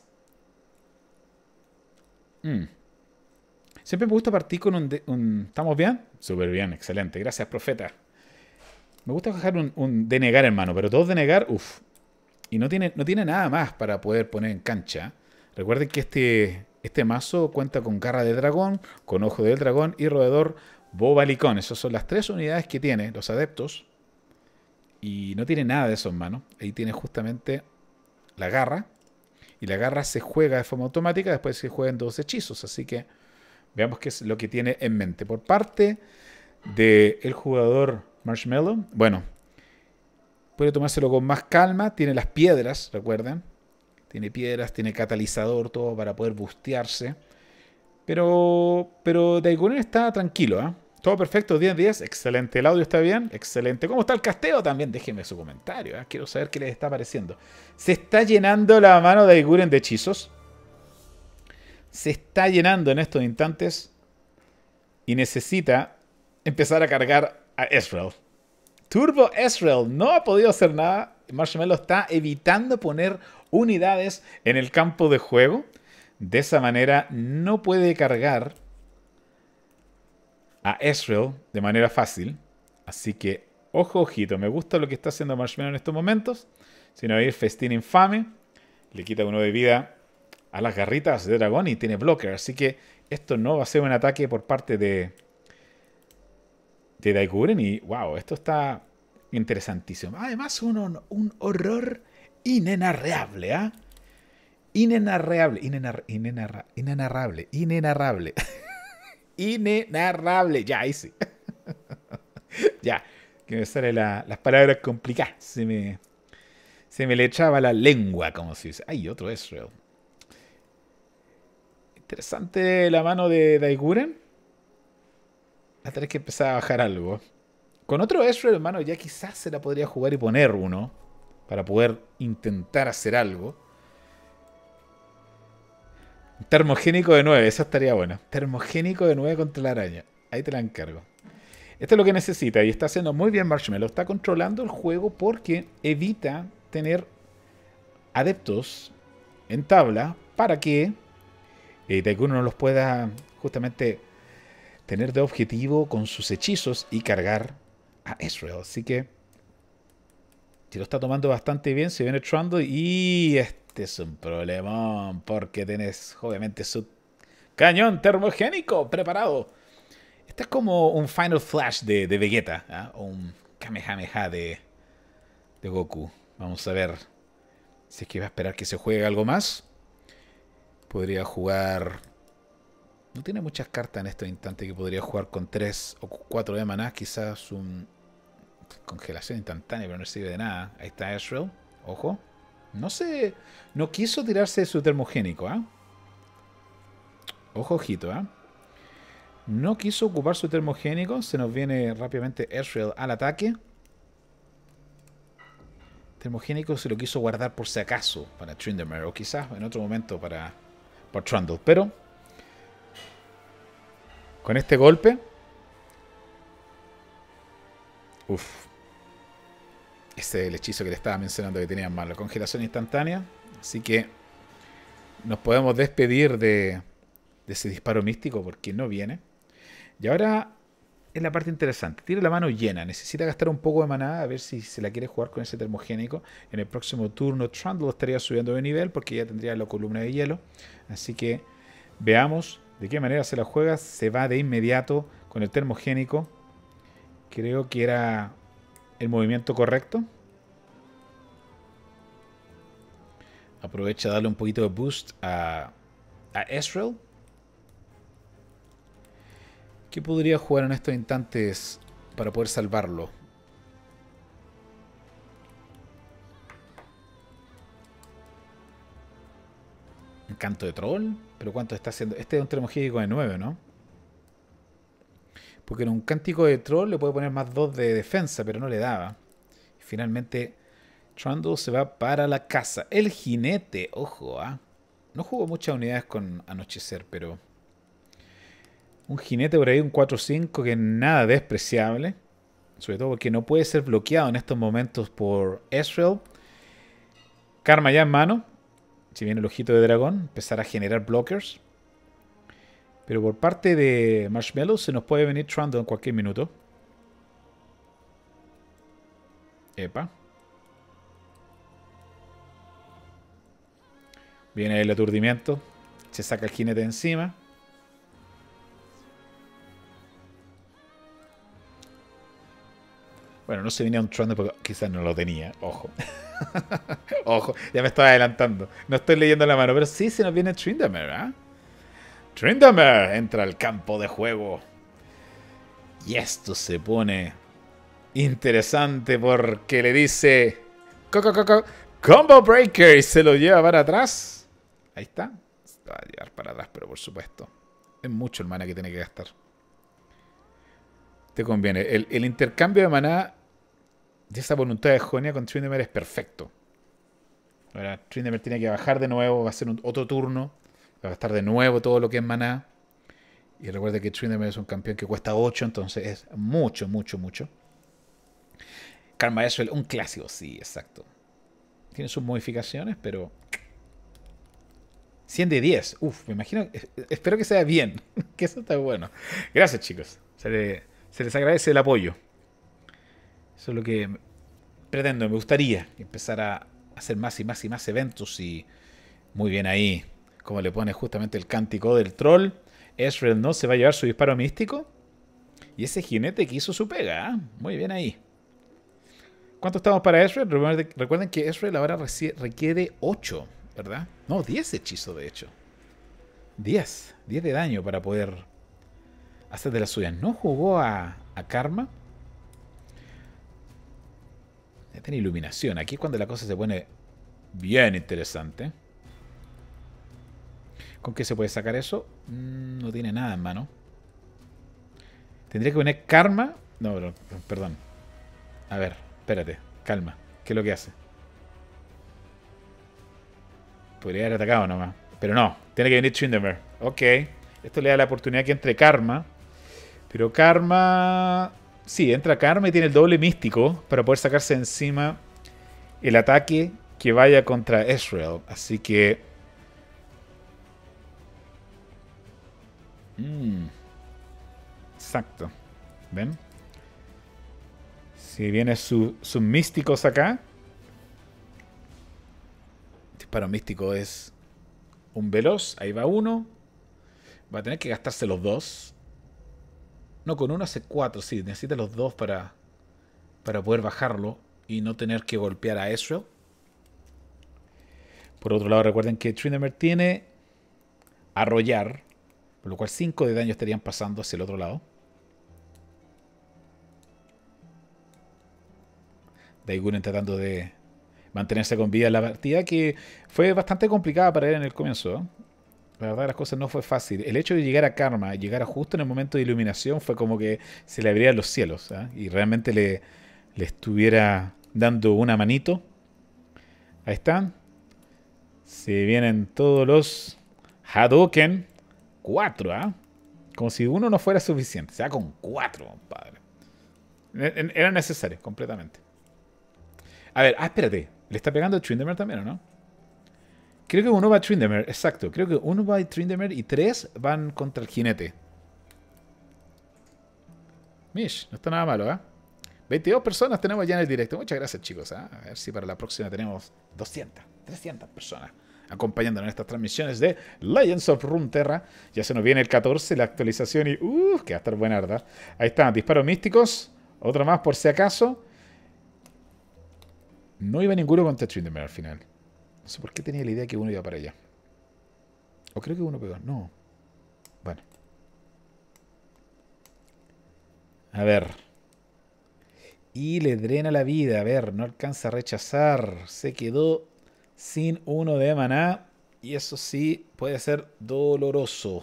Mm. Siempre me gusta partir con un, de, un... ¿Estamos bien? Súper bien, excelente. Gracias, profeta. Me gusta dejar un, un denegar, hermano, pero dos denegar, uff. Y no tiene, no tiene nada más para poder poner en cancha. Recuerden que este, este mazo cuenta con garra de dragón, con ojo del dragón y roedor bobalicón. Esas son las tres unidades que tiene los adeptos. Y no tiene nada de eso en mano. Ahí tiene justamente la garra. Y la garra se juega de forma automática. Después se juegan dos hechizos. Así que veamos qué es lo que tiene en mente. Por parte del jugador Marshmello. Bueno, puede tomárselo con más calma. Tiene las piedras, recuerden. Tiene piedras, tiene catalizador, todo para poder bustearse. Pero, pero Daiguren está tranquilo, ¿eh? Todo perfecto, diez diez, excelente. El audio está bien, excelente. ¿Cómo está el casteo? También déjenme su comentario, ¿eh? Quiero saber qué les está pareciendo. Se está llenando la mano de Daiguren de hechizos. Se está llenando en estos instantes. Y necesita empezar a cargar a Ezreal. Turbo Ezreal no ha podido hacer nada. Marshmello está evitando poner unidades en el campo de juego. De esa manera no puede cargar a Ezreal de manera fácil. Así que, ojo, ojito. Me gusta lo que está haciendo Marshmello en estos momentos. Si no va a ir festín infame. Le quita uno de vida a las garritas de dragón y tiene blocker. Así que esto no va a ser un ataque por parte de, de Daiguren. Y wow, esto está interesantísimo. Además, un, un horror inenarrable. ¿eh? Inenarrable. Inenar, inenar, inenarrable. Inenarrable. Inenarrable. Ya, ahí sí. Ya. Que me salen la, las palabras complicadas. Se me, se me le echaba la lengua, como se dice. Ay, otro Ezreal. Interesante la mano de Daiguren. Va a tener que empezar a bajar algo. Con otro Ezreal, hermano, ya quizás se la podría jugar y poner uno. Para poder intentar hacer algo. Termogénico de nueve, eso estaría bueno. Termogénico de nueve contra la araña. Ahí te la encargo. Esto es lo que necesita y está haciendo muy bien Marshmello. Está controlando el juego porque evita tener adeptos en tabla para que eh, Daiguren no los pueda justamente tener de objetivo con sus hechizos y cargar a Ezreal. Así que se lo está tomando bastante bien. Se viene Trundle y este es un problemón porque tenés obviamente su cañón termogénico preparado. Este es como un Final Flash de, de Vegeta, ¿eh? O un Kamehameha de, de Goku. Vamos a ver si es que va a esperar que se juegue algo más. Podría jugar... No tiene muchas cartas en este instante que podría jugar con tres o cuatro de maná. Quizás un... Congelación instantánea, pero no sirve de nada. Ahí está Ezreal. Ojo. No sé. No quiso tirarse de su termogénico, ¿eh? Ojo, ojito, ¿eh? No quiso ocupar su termogénico. Se nos viene rápidamente Ezreal al ataque. termogénico se lo quiso guardar por si acaso para Tryndamere, o quizás en otro momento para, para Trundle. Pero con este golpe, uff, ese es el hechizo que le estaba mencionando que tenía más, la congelación instantánea. Así que nos podemos despedir de, de ese disparo místico porque no viene. Y ahora es la parte interesante. Tiene la mano llena. Necesita gastar un poco de maná a ver si se la quiere jugar con ese termogénico. En el próximo turno Trundle estaría subiendo de nivel porque ya tendría la columna de hielo. Así que veamos de qué manera se la juega. Se va de inmediato con el termogénico. Creo que era el movimiento correcto. Aprovecha a darle un poquito de boost a, a Ezreal. ¿Qué podría jugar en estos instantes para poder salvarlo? Un canto de troll. ¿Pero cuánto está haciendo? Este es un termogénico de nueve, ¿no? Porque en un cántico de troll le puede poner más dos de defensa, pero no le daba. Y finalmente Trundle se va para la casa. El jinete, ojo, ¿ah? ¿eh? No jugó muchas unidades con Anochecer, pero un jinete por ahí, un cuatro cinco, que es nada despreciable. Sobre todo porque no puede ser bloqueado en estos momentos por Ezreal. Karma ya en mano. Si viene el ojito de dragón, empezar a generar blockers. Pero por parte de Marshmallow se nos puede venir Trundle en cualquier minuto. Epa. Viene el aturdimiento. Se saca el jinete de encima. Bueno, no se venía un Trundle porque quizás no lo tenía. Ojo. Ojo, ya me estaba adelantando. No estoy leyendo la mano, pero sí se nos viene Tryndamere, ¿eh? Tryndamere entra al campo de juego. Y esto se pone interesante porque le dice co -co -co -co Combo Breaker y se lo lleva para atrás. Ahí está. Se va a llevar para atrás, pero por supuesto. Es mucho el maná que tiene que gastar. Te conviene. El, el intercambio de maná de esa voluntad de Jonia con Tryndamere es perfecto. Ahora Tryndamere tiene que bajar de nuevo. Va a ser un, otro turno. Va a gastar de nuevo todo lo que es maná. Y recuerde que Tryndamere es un campeón que cuesta ocho. Entonces es mucho, mucho, mucho. Karma Ezreal, un clásico. Sí, exacto. Tiene sus modificaciones, pero cien de diez. Uf, me imagino. Espero que sea bien. Que eso está bueno. Gracias, chicos. Se, le, se les agradece el apoyo. Eso es lo que pretendo. Me gustaría empezar a hacer más y más y más eventos. Y muy bien ahí. Como le pone justamente el cántico del troll. Ezreal no se va a llevar su disparo místico. Y ese jinete que hizo su pega. ¿eh? Muy bien ahí. ¿Cuánto estamos para Ezreal? Recuerden que Ezreal ahora requiere ocho, ¿verdad? No, diez hechizos de hecho. diez. diez de daño para poder hacer de las suyas. No jugó a, a Karma. Ya tiene iluminación. Aquí es cuando la cosa se pone bien interesante. ¿Con qué se puede sacar eso? Mm, no tiene nada en mano. Tendría que poner Karma. No, pero, perdón. A ver, espérate. Calma. ¿Qué es lo que hace? Podría haber atacado nomás. Pero no. Tiene que venir Tryndamere. Ok. Esto le da la oportunidad que entre Karma. Pero Karma... Sí, entra Karma y tiene el doble místico para poder sacarse encima el ataque que vaya contra Ezreal. Así que... Mm. Exacto. ¿Ven? Si vienen su, sus místicos acá. El disparo místico es un veloz. Ahí va uno. Va a tener que gastarse los dos. No, con uno hace cuatro. Sí, necesita los dos para, para poder bajarlo y no tener que golpear a Ezreal. Por otro lado, recuerden que Tryndamere tiene arrollar. Por lo cual cinco de daño estarían pasando hacia el otro lado. Daiguren tratando de mantenerse con vida en la partida, que fue bastante complicada para él en el comienzo. ¿eh? La verdad, las cosas no fue fácil. El hecho de llegar a Karma, llegar a justo en el momento de iluminación, fue como que se le abrían los cielos. ¿eh? Y realmente le, le estuviera dando una manito Ahí están. Se vienen todos los Hadouken. Cuatro, ¿ah? ¿eh? Como si uno no fuera suficiente. O sea, con cuatro, compadre. Era necesario, completamente. A ver, ah, espérate. ¿Le está pegando a Tryndamere también o no? Creo que uno va a Tryndamere, exacto. Creo que uno va a Tryndamere y tres van contra el jinete. Mish, no está nada malo, ¿eh? veintidós personas tenemos ya en el directo. Muchas gracias, chicos. ¿eh? A ver si para la próxima tenemos doscientas, trescientas personas acompañándonos en estas transmisiones de Legends of Runeterra. Ya se nos viene el catorce, la actualización y... ¡Uh! Que va a estar buena, ¿verdad? Ahí están, disparos místicos. Otro más por si acaso. No iba ninguno contra Tryndamere al final. No sé por qué tenía la idea que uno iba para allá. O creo que uno pegó. No. Bueno. A ver. Y le drena la vida. A ver, no alcanza a rechazar. Se quedó sin uno de maná. Y eso sí puede ser doloroso.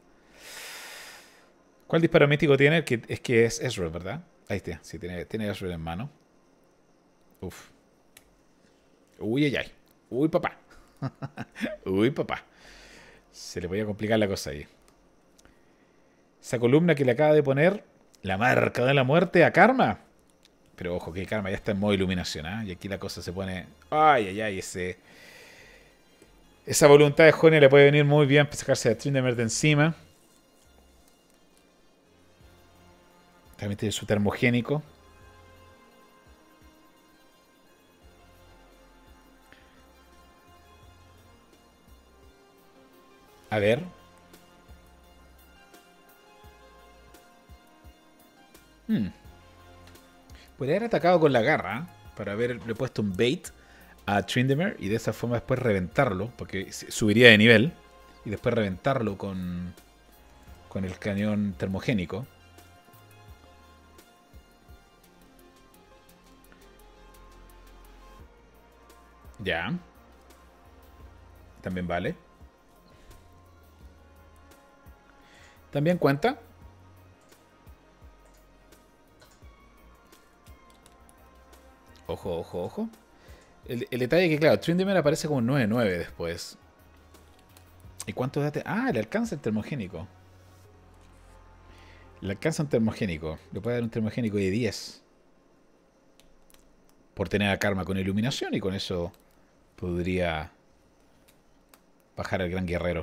¿Cuál disparo místico tiene? Que es que es Ezreal, ¿verdad? Ahí está. Sí, tiene, tiene Ezreal en mano. Uf. Uy, ay, ay. Uy, papá. Uy, papá. Se le voy a complicar la cosa ahí. Esa columna que le acaba de poner la marca de la muerte a Karma. Pero ojo, que Karma ya está en modo iluminación, ¿eh? Y aquí la cosa se pone... Ay, ay, ay, ese... Esa voluntad de Jonia le puede venir muy bien para sacarse a Tryndamere de encima. También tiene su termogénico. A ver. Hmm. Podría haber atacado con la garra, ¿eh? Para haberle puesto un bait a Tryndamere y de esa forma después reventarlo, porque subiría de nivel, y después reventarlo con, con el cañón termogénico. Ya. También vale. También cuenta. Ojo, ojo, ojo. El, el detalle es que, claro, Tryndamere aparece como nueve nueve después. ¿Y cuánto da? Ah, le alcanza el termogénico. Le alcanza un termogénico. Le puede dar un termogénico de diez. Por tener a Karma con iluminación y con eso podría bajar al gran guerrero.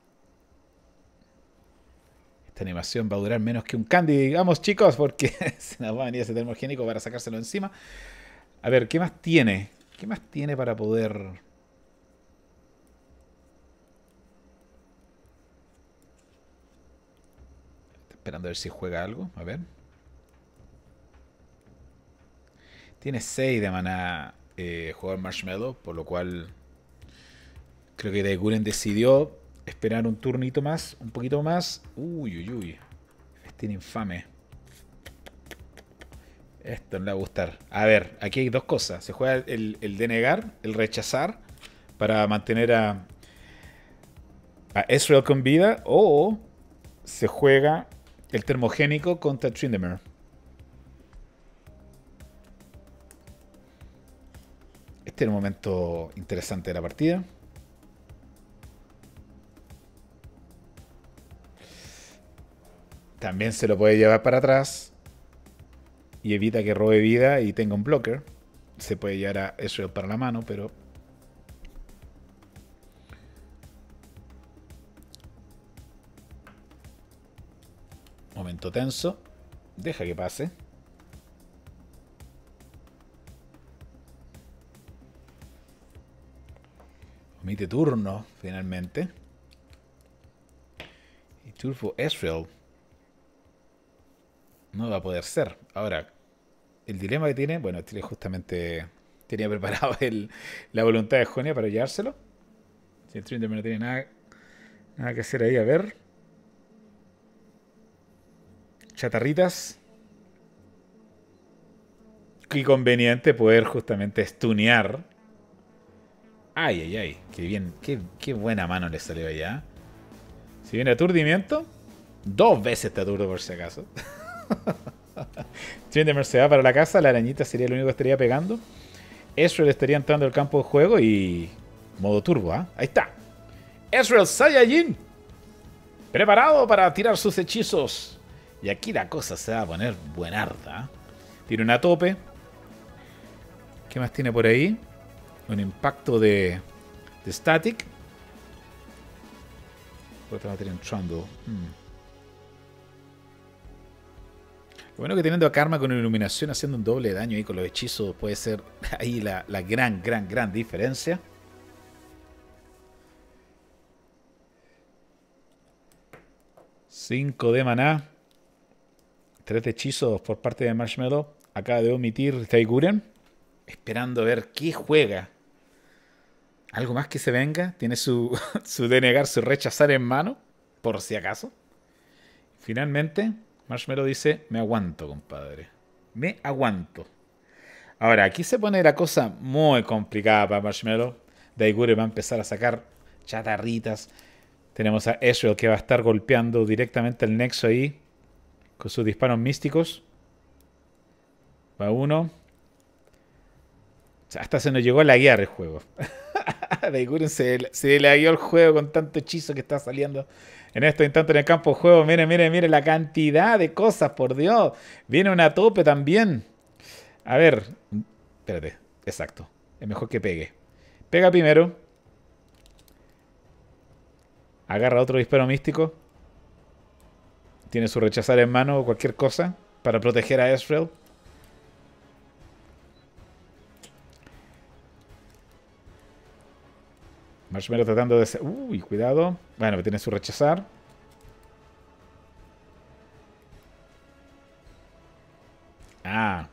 Esta animación va a durar menos que un candy, digamos, chicos, porque se nos va a venir ese termogénico para sacárselo encima. A ver, ¿qué más tiene? ¿Qué más tiene para poder...? Está esperando a ver si juega algo. A ver. Tiene seis de maná eh, jugar Marshmallow, por lo cual creo que Daiguren decidió esperar un turnito más, un poquito más. Uy, uy, uy. Este infame. Esto no le va a gustar. A ver, aquí hay dos cosas. Se juega el, el denegar, el rechazar, para mantener a, a Ezreal con vida. O se juega el termogénico contra Tryndamere. Este es un momento interesante de la partida. También se lo puede llevar para atrás. Y evita que robe vida y tenga un blocker. Se puede llevar a Ezreal para la mano, pero... Momento tenso. Deja que pase. Omite turno, finalmente. Y Turfo Ezreal no va a poder ser. Ahora, el dilema que tiene... Bueno, este justamente tenía preparado el, la voluntad de Jonia para llevárselo. Si el Tryndamere no tiene nada, nada que hacer ahí, a ver. Chatarritas. Qué conveniente poder justamente stunear. Ay, ay, ay. Qué bien. Qué, qué buena mano le salió allá. Si viene aturdimiento, dos veces te aturdo por si acaso. Tryndamere se va para la casa. La arañita sería lo único que estaría pegando. Ezreal estaría entrando al campo de juego y... modo turbo, ¿ah? ¿eh? Ahí está. Ezreal Saiyajin. Preparado para tirar sus hechizos. Y aquí la cosa se va a poner buenarda. Tiene una tope. ¿Qué más tiene por ahí? Un impacto de, de static. Otra materia entrando. Hmm. Lo bueno que teniendo a Karma con iluminación haciendo un doble de daño ahí con los hechizos puede ser ahí la, la gran, gran, gran diferencia. cinco de maná. tres de hechizos por parte de Marshmallow. Acaba de omitir Daiguren. Esperando a ver qué juega. ¿Algo más que se venga? Tiene su, su denegar, su rechazar en mano. Por si acaso. Finalmente, Marshmallow dice, me aguanto, compadre. Me aguanto. Ahora, aquí se pone la cosa muy complicada para Marshmallow. Daiguren va a empezar a sacar chatarritas. Tenemos a Ezreal que va a estar golpeando directamente el nexo ahí. Con sus disparos místicos. Va uno. O sea, hasta se nos llegó a laguear el juego. Daiguren se, se lagueó el juego con tanto hechizo que está saliendo en estos instantes en el campo de juego. Miren, miren, miren la cantidad de cosas, por Dios. Viene una tope también. A ver. Espérate. Exacto. Es mejor que pegue. Pega primero. Agarra otro disparo místico. Tiene su rechazar en mano o cualquier cosa para proteger a Ezreal. Marshmallow tratando de... Uy, cuidado. Bueno, tiene su rechazar. Ah.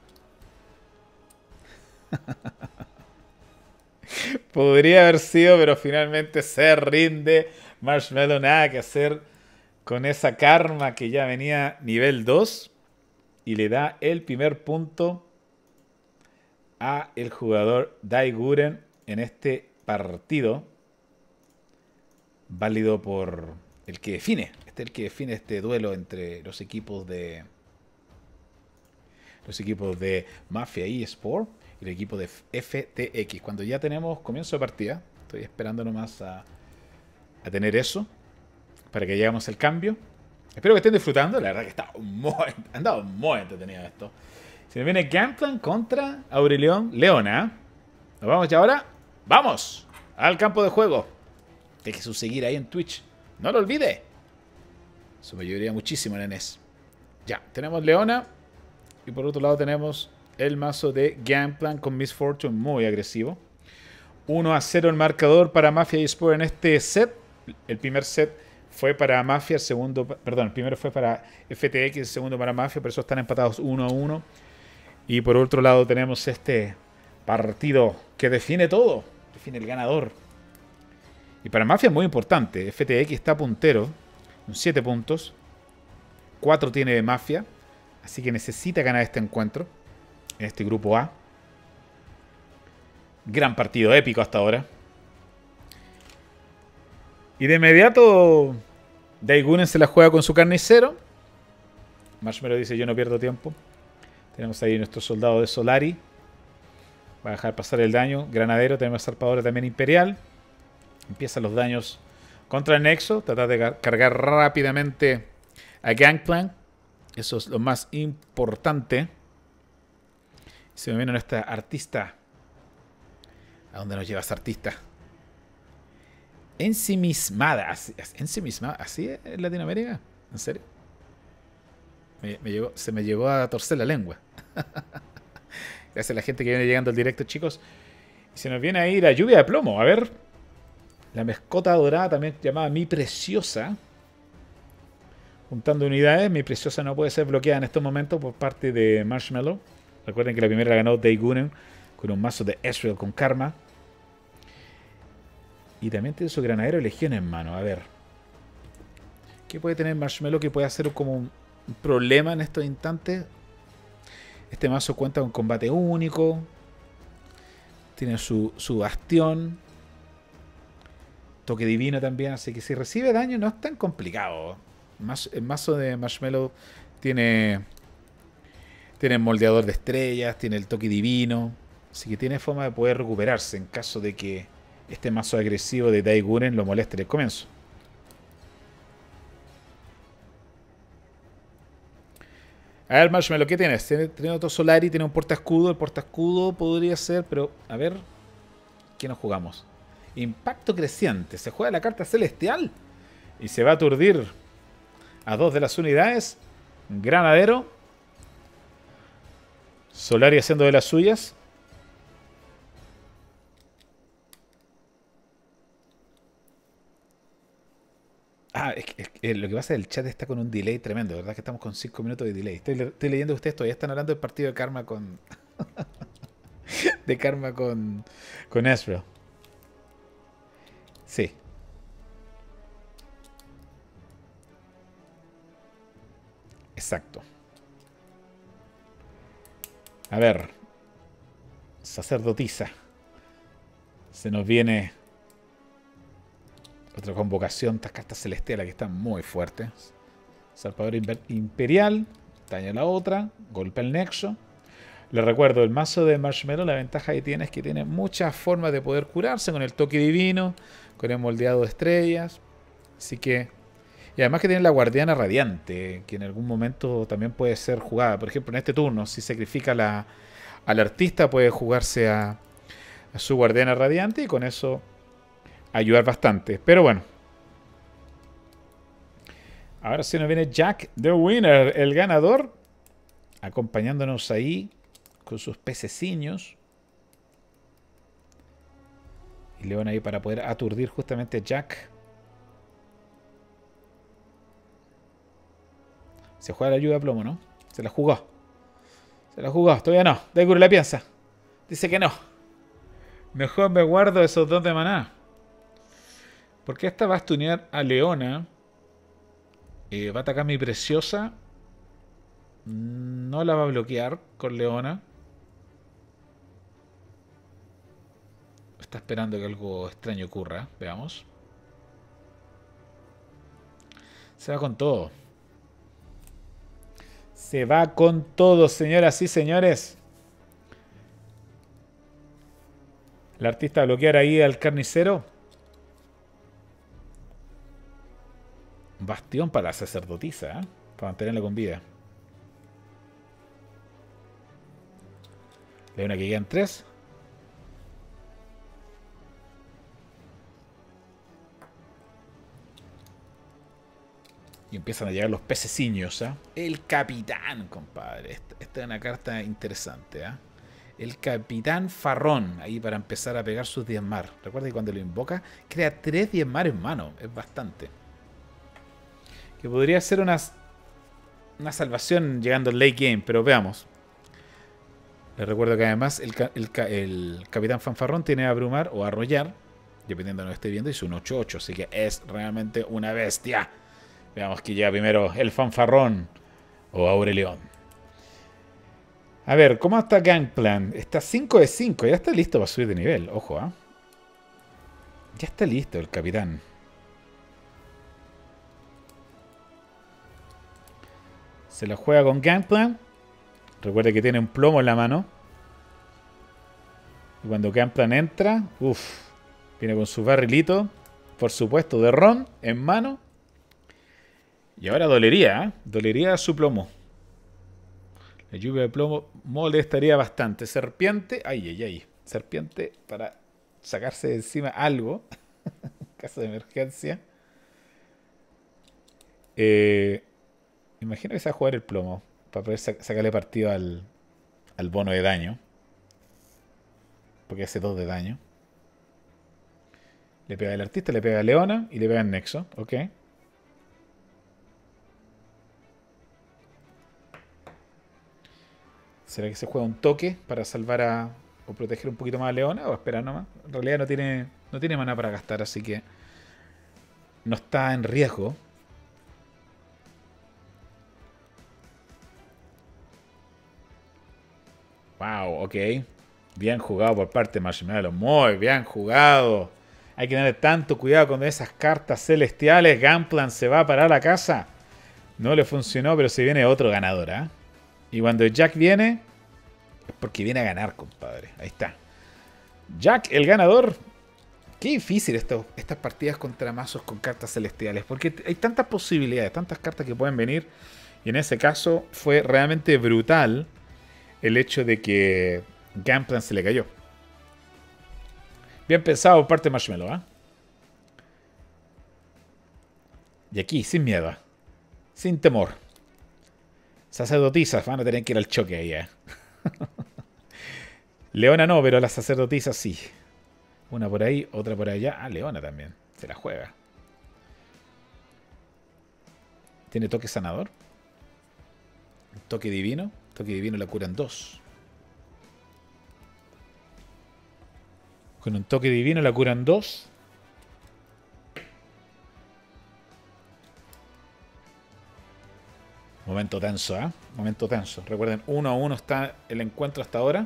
Podría haber sido, pero finalmente se rinde. Marshmallow, nada que hacer con esa karma que ya venía nivel dos. Y le da el primer punto a el jugador Daiguren en este partido. Válido por el que define. Este es el que define este duelo entre los equipos de los equipos de Mafia eSport y el equipo de F T X. Cuando ya tenemos comienzo de partida, estoy esperando nomás a, a tener eso para que lleguemos al cambio. Espero que estén disfrutando. La verdad que está muy, han andado muy entretenido esto. Se me viene Gangplank contra Aurelion Leona. Nos vamos ya ahora. ¡Vamos! Al campo de juego. Deje su seguir ahí en Twitch. No lo olvide. Eso me ayudaría muchísimo en el N E S. Ya, tenemos Leona. Y por otro lado tenemos el mazo de Gangplank con Miss Fortune muy agresivo. uno a cero el marcador para Mafia eSport en este set. El primer set fue para Mafia, el segundo, perdón, el primero fue para F T X, el segundo para Mafia, por eso están empatados uno a uno. Y por otro lado tenemos este partido que define todo, define el ganador. Y para Mafia es muy importante, F T X está puntero, con siete puntos, cuatro tiene de Mafia, así que necesita ganar este encuentro, en este grupo A. Gran partido, épico hasta ahora. Y de inmediato Daiguren se la juega con su carnicero. Marshmallow dice yo no pierdo tiempo. Tenemos ahí nuestro soldado de Solari. Va a dejar pasar el daño. Granadero, tenemos zarpadora también imperial. Empiezan los daños contra el Nexo. Tratar de cargar rápidamente a Gangplank. Eso es lo más importante. Se me viene nuestra artista. ¿A dónde nos lleva esa artista? Ensimismada. Ensimismada. ¿Así es en Latinoamérica? ¿En serio? Me, me llegó, se me llegó a torcer la lengua. Gracias a la gente que viene llegando al directo, chicos. Y se nos viene a ir la lluvia de plomo. A ver. La mascota dorada, también llamada Mi Preciosa. Juntando unidades. Mi Preciosa no puede ser bloqueada en estos momentos por parte de Marshmallow. Recuerden que la primera la ganó Daiguren con un mazo de Ezreal con Karma. Y también tiene su granadero de legión en mano. A ver. ¿Qué puede tener Marshmallow que puede hacer como un problema en estos instantes? Este mazo cuenta con combate único. Tiene su, su bastión. Toque divino también. Así que si recibe daño no es tan complicado. El mazo de Marshmallow tiene... Tiene el moldeador de estrellas. Tiene el toque divino. Así que tiene forma de poder recuperarse en caso de que este mazo agresivo de Daiguren lo moleste en el comienzo. A ver, Marshmallow, ¿qué tienes? Tiene, tiene otro Solari, tiene un portaescudo. El portaescudo podría ser, pero a ver, ¿qué nos jugamos? Impacto creciente. Se juega la carta celestial y se va a aturdir a dos de las unidades. Granadero. Solari haciendo de las suyas. Ah, es que, es que lo que pasa es que el chat está con un delay tremendo, ¿verdad? Que estamos con cinco minutos de delay. Estoy, estoy leyendo que ustedes todavía están hablando del partido de Karma con... de Karma con... con Ezreal. Sí. Exacto. A ver. Sacerdotisa. Se nos viene otra convocación. Estas cartas celestiales que están muy fuertes. Zarpador Imperial. Daña la otra. Golpe al nexo. Les recuerdo, el mazo de Marshmallow, la ventaja que tiene es que tiene muchas formas de poder curarse. Con el toque divino. Con el moldeado de estrellas. Así que... Y además que tiene la guardiana radiante, que en algún momento también puede ser jugada. Por ejemplo, en este turno, si sacrifica la, al artista, puede jugarse a, a su guardiana radiante y con eso ayudar bastante. Pero bueno. Ahora sí nos viene Jack the Winner, el ganador, acompañándonos ahí con sus pececiños. Y le van ahí para poder aturdir justamente a Jack. Se juega la lluvia de plomo, ¿no? Se la jugó. Se la jugó. Todavía no. Daiguru la piensa. Dice que no. Mejor me guardo esos dos de maná. Porque esta va a stunear a Leona. Eh, va a atacar a mi preciosa. No la va a bloquear con Leona. Está esperando que algo extraño ocurra. Veamos. Se va con todo. Se va con todo, señoras y señores. El artista va a bloquear ahí al carnicero. Bastión para la sacerdotisa, ¿eh? Para mantenerla con vida. Leona que quedan tres. Y empiezan a llegar los pececiños, ¿eh? El capitán, compadre. Esta, esta es una carta interesante, ¿eh? El capitán Farrón, ahí para empezar a pegar sus diezmar. Recuerda que cuando lo invoca, crea tres diezmar en mano. Es bastante. Que podría ser una, una salvación llegando al late game, pero veamos. Les recuerdo que además el, el, el capitán fanfarrón tiene abrumar o arrollar, dependiendo de lo que esté viendo, y es un ocho ocho, así que es realmente una bestia. Veamos que llega primero el fanfarrón o Aurelión. A ver, ¿cómo está Gangplan? Está cinco de cinco, ya está listo para subir de nivel, ojo, ¿eh? Ya está listo el capitán. Se la juega con Gangplan. Recuerde que tiene un plomo en la mano. Y cuando Gangplan entra, uff, viene con su barrilito, por supuesto, de ron en mano. Y ahora dolería, ¿eh? Dolería su plomo. La lluvia de plomo molestaría bastante. Serpiente, ay, ay, ay. Serpiente para sacarse de encima algo. En caso de emergencia. Eh, imagino que se va a jugar el plomo para poder sac sacarle partido al, al bono de daño. Porque hace dos de daño. Le pega al artista, le pega a Leona y le pega al Nexo. Ok. ¿Será que se juega un toque para salvar a o proteger un poquito más a Leona o esperar nomás? En realidad no tiene, no tiene mana para gastar, así que no está en riesgo. Wow, ok. Bien jugado por parte de Marshmallow. Muy bien jugado. Hay que tener tanto cuidado con esas cartas celestiales. Gangplan se va a parar a la casa. No le funcionó, pero se viene otro ganador, ¿eh? Y cuando Jack viene, Es porque viene a ganar, compadre. Ahí está. Jack, el ganador. Qué difícil esto, estas partidas contra mazos con cartas celestiales. Porque hay tantas posibilidades, tantas cartas que pueden venir. Y en ese caso fue realmente brutal el hecho de que Gunplan se le cayó. Bien pensado por parte de Marshmallow, ¿eh? Y aquí, sin miedo. Sin temor. Sacerdotisas van a tener que ir al choque ahí, ¿eh? Leona no, pero las sacerdotisas sí. Una por ahí, otra por allá. Ah, Leona también. Se la juega. ¿Tiene toque sanador? Toque divino. Toque divino la curan dos. Con un toque divino la curan dos. Momento tenso, ¿eh? Momento tenso. Recuerden, uno a uno está el encuentro hasta ahora.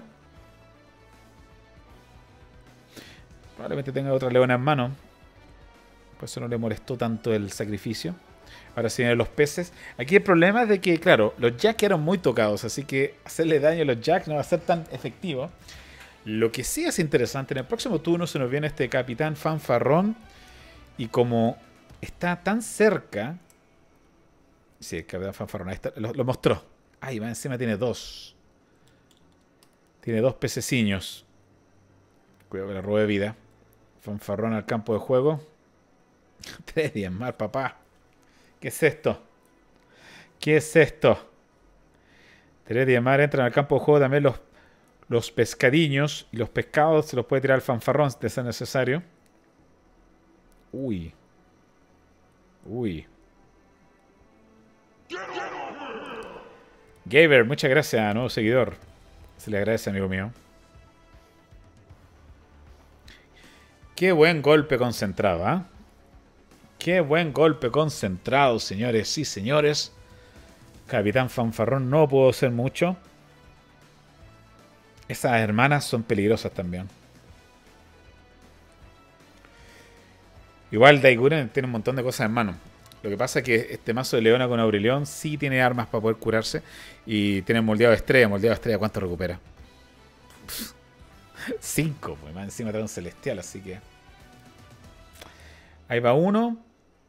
Probablemente tenga otra leona en mano. Por eso no le molestó tanto el sacrificio. Ahora sí vienen los peces. Aquí el problema es de que, claro, los Jack eran muy tocados. Así que hacerle daño a los Jack no va a ser tan efectivo. Lo que sí es interesante, en el próximo turno se nos viene este Capitán Fanfarrón. Y como está tan cerca... Sí, el Capitán Fanfarrón, ahí está, lo, lo mostró. Ahí va, encima tiene dos. Tiene dos pececiños. Cuidado que le robe vida. Fanfarrón al campo de juego. Tres días más, papá. ¿Qué es esto? ¿Qué es esto? Tres días más entran al campo de juego también los, los pescadiños. Y los pescados se los puede tirar al fanfarrón de ser necesario. Uy. Uy. Gaber, muchas gracias, nuevo seguidor. Se le agradece, amigo mío. Qué buen golpe concentrado, ¿ah? ¿eh? Qué buen golpe concentrado, señores y señores. Capitán Fanfarrón no pudo hacer mucho. Esas hermanas son peligrosas también. Igual Daiguren tiene un montón de cosas en mano. Lo que pasa es que este mazo de Leona con Aurelión sí tiene armas para poder curarse. Y tiene moldeado de estrella. Moldeado de estrella, ¿cuánto recupera? cinco, pues más encima trae un celestial, así que... Ahí va uno.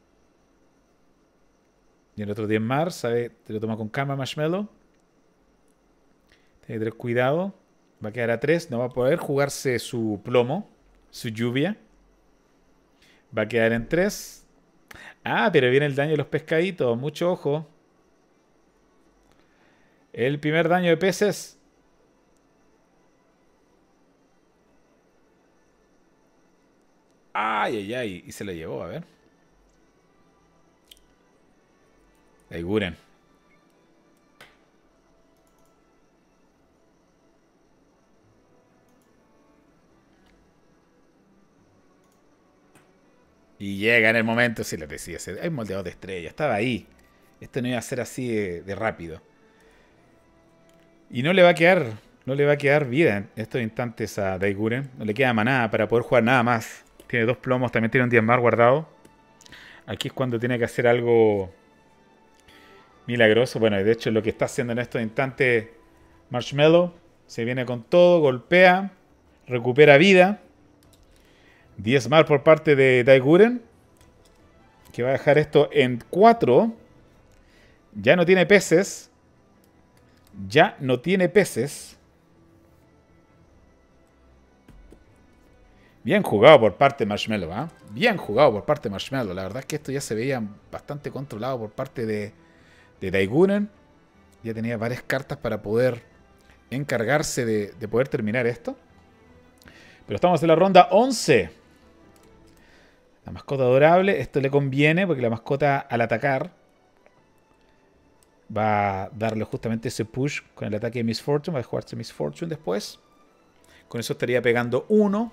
Y el otro diez más, ¿sabe? Te lo toma con calma, Marshmallow. Tiene que tener cuidado. Va a quedar a tres. No va a poder jugarse su plomo. Su lluvia. Va a quedar en tres. Ah, pero viene el daño de los pescaditos. Mucho ojo. El primer daño de peces. Ay, ay, ay. Y se lo llevó, a ver. Daiguren. Y llega en el momento, si les decía, hay moldeado de estrella, estaba ahí. Esto no iba a ser así de, de rápido. Y no le va a quedar, no le va a quedar vida en estos instantes a Daiguren. No le queda manada para poder jugar nada más. Tiene dos plomos, también tiene un diez más guardado. Aquí es cuando tiene que hacer algo milagroso. Bueno, de hecho lo que está haciendo en estos instantes Marshmallow. Se viene con todo, golpea, recupera vida. diez más por parte de Daiguren, que va a dejar esto en cuatro. Ya no tiene peces. Ya no tiene peces. Bien jugado por parte de Marshmallow, ¿eh? Bien jugado por parte de Marshmallow. La verdad es que esto ya se veía bastante controlado por parte de, de Daiguren. Ya tenía varias cartas para poder encargarse de, de poder terminar esto. Pero estamos en la ronda once. La mascota adorable. Esto le conviene porque la mascota al atacar va a darle justamente ese push con el ataque de Miss Fortune. Va a jugarse Miss Fortune después. Con eso estaría pegando uno.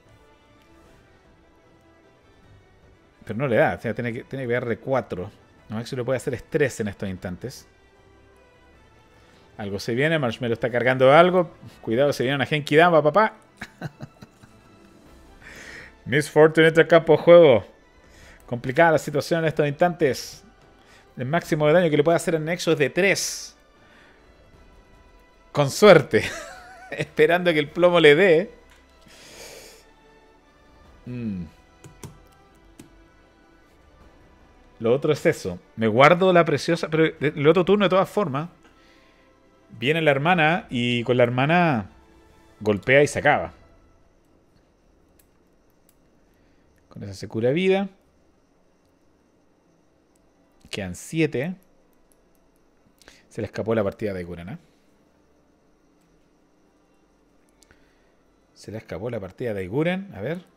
Pero no le da. O sea, tiene que, tiene que pegarle cuatro. Lo máximo que le puede hacer es tres en estos instantes. Algo se viene. Marshmallow está cargando algo. Cuidado, se viene una Genki Dama, papá. Miss Fortune entra al campo de juego. Complicada la situación en estos instantes. El máximo de daño que le puede hacer en Nexo es de tres. Con suerte. Esperando que el plomo le dé. Mm. Lo otro es eso. Me guardo la preciosa... Pero el otro turno, de todas formas, viene la hermana y con la hermana golpea y se acaba. Con esa se cura vida. Quedan siete. Se le escapó la partida de Kurana. Se le escapó la partida de Iguren. A ver.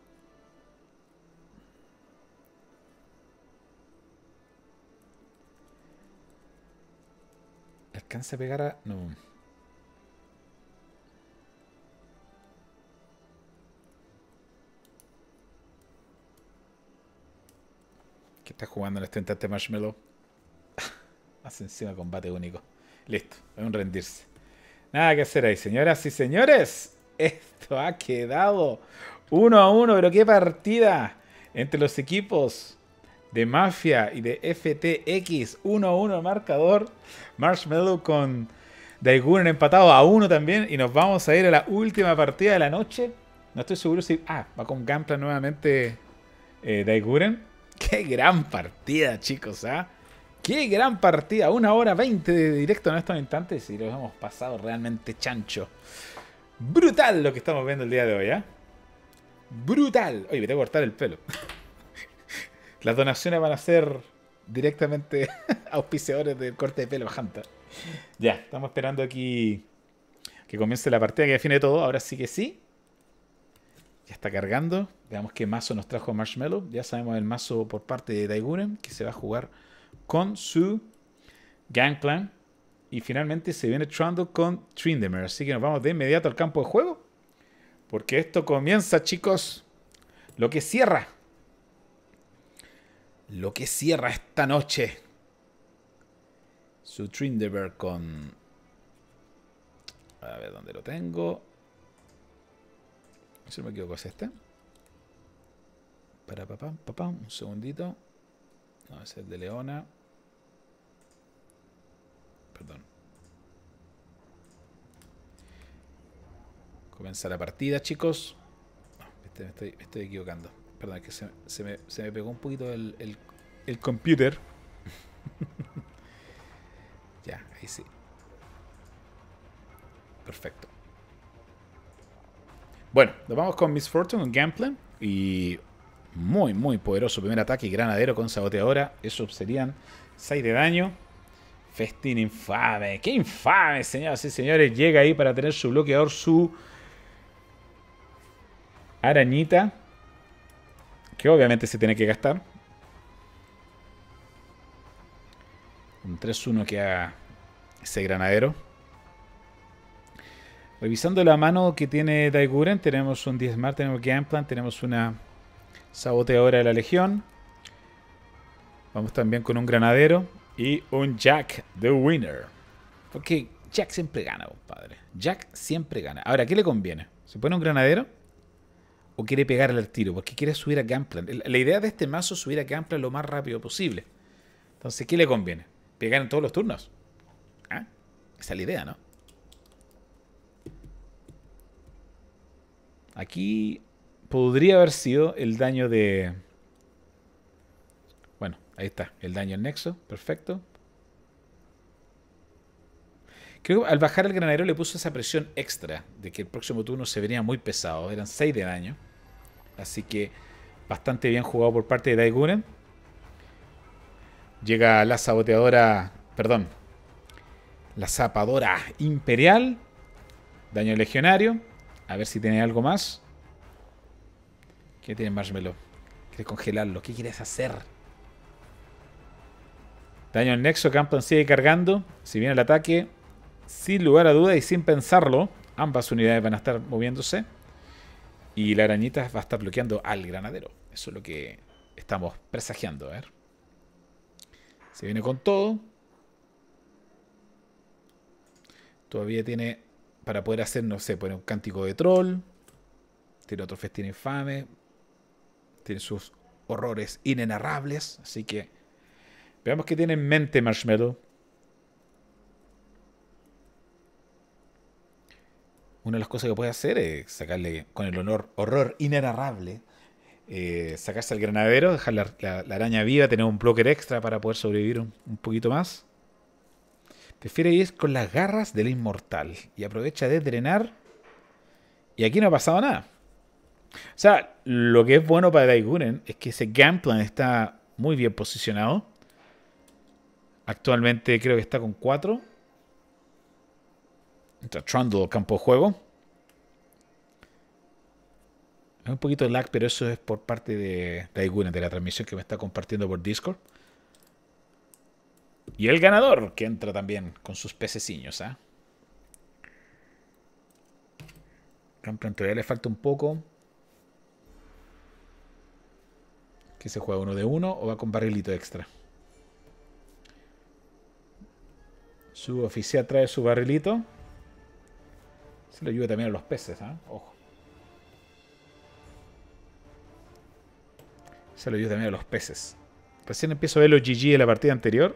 ¿Alcanza a pegar a...? No. ¿Qué está jugando en este instante Marshmallow? Hace encima combate único. Listo. Es un rendirse. Nada que hacer ahí, señoras y señores. Esto ha quedado uno a uno. Pero qué partida entre los equipos de Mafia y de F T X. uno a uno el marcador. Marshmallow con Daiguren empatado a uno también. Y nos vamos a ir a la última partida de la noche. No estoy seguro si... Ah, va con Gunpla nuevamente eh, Daiguren. Qué gran partida, chicos, ¿ah? ¿eh? Qué gran partida. Una hora veinte de directo en estos instantes. Y los hemos pasado realmente chancho. Brutal lo que estamos viendo el día de hoy, ¿eh? Brutal. Oye, me tengo que cortar el pelo. Las donaciones van a ser directamente auspiciadores del corte de pelo Hunter. Ya, estamos esperando aquí que comience la partida que define todo. Ahora sí que sí. Ya está cargando. Veamos qué mazo nos trajo Marshmallow. Ya sabemos el mazo por parte de Daiguren, que se va a jugar con su Gangplank. Y finalmente se viene Trundle con Tryndamere. Así que nos vamos de inmediato al campo de juego. Porque esto comienza, chicos. Lo que cierra. Lo que cierra esta noche. Su Tryndamere con... A ver dónde lo tengo. Si no me equivoco es este. Para papá, papá, un segundito. No, es el de Leona. Perdón. Comienza la partida, chicos. No, me, estoy, me estoy equivocando. Perdón, es que se, se, me, se me pegó un poquito el, el, el computer. Ya, ahí sí. Perfecto. Bueno, nos vamos con Miss Fortune, con Gunpla. Y muy, muy poderoso primer ataque. Granadero con saboteadora. Eso serían seis de daño. Festín infame. ¡Qué infame, señoras y señores! Llega ahí para tener su bloqueador, su arañita. Que obviamente se tiene que gastar. Un tres uno que haga ese granadero. Revisando la mano que tiene Daiguren, tenemos un diez Smart, tenemos Gunpla, tenemos una saboteadora de la Legión. Vamos también con un granadero y un Jack the Winner. Porque Jack siempre gana, compadre. Jack siempre gana. Ahora, ¿qué le conviene? ¿Se pone un granadero? ¿O quiere pegarle al tiro? Porque quiere subir a Gunpla. La idea de este mazo es subir a Gunpla lo más rápido posible. Entonces, ¿qué le conviene? ¿Pegar en todos los turnos? ¿Ah? Esa es la idea, ¿no? Aquí podría haber sido el daño de... Bueno, ahí está. El daño en nexo. Perfecto. Creo que al bajar el granadero le puso esa presión extra de que el próximo turno se venía muy pesado. Eran seis de daño. Así que bastante bien jugado por parte de Daiguren. Llega la saboteadora... Perdón. La zapadora imperial. Daño legionario. A ver si tiene algo más. ¿Qué tiene Marshmallow? ¿Quieres congelarlo? ¿Qué quieres hacer? Daño al nexo. Gunpla sigue cargando. Si viene el ataque, sin lugar a duda y sin pensarlo, ambas unidades van a estar moviéndose. Y la arañita va a estar bloqueando al granadero. Eso es lo que estamos presagiando. A ver. Se viene con todo. Todavía tiene... Para poder hacer, no sé, poner un cántico de troll. Tiene otro festín infame. Tiene sus horrores inenarrables. Así que veamos qué tiene en mente Marshmallow. una de las cosas que puede hacer es sacarle con el honor, horror inenarrable, eh, sacarse al granadero, dejar la, la- la araña viva, tener un blocker extra para poder sobrevivir un, un poquito más. Prefiere ir con las garras del inmortal y aprovecha de drenar. Y aquí no ha pasado nada. O sea, lo que es bueno para Daiguren es que ese game plan está muy bien posicionado. Actualmente creo que está con cuatro. Entra Trundle, campo de juego. Es un poquito de lag, pero eso es por parte de Daiguren, de la transmisión que me está compartiendo por Discord. Y el ganador, que entra también con sus pececiños, ¿ah? ¿eh? Campeón todavía le falta un poco. ¿Que se juega uno de uno o va con barrilito extra? Su oficial trae su barrilito. Se lo ayuda también a los peces, ¿eh? Ojo. Se lo ayuda también a los peces. Recién empiezo a ver los G G de la partida anterior.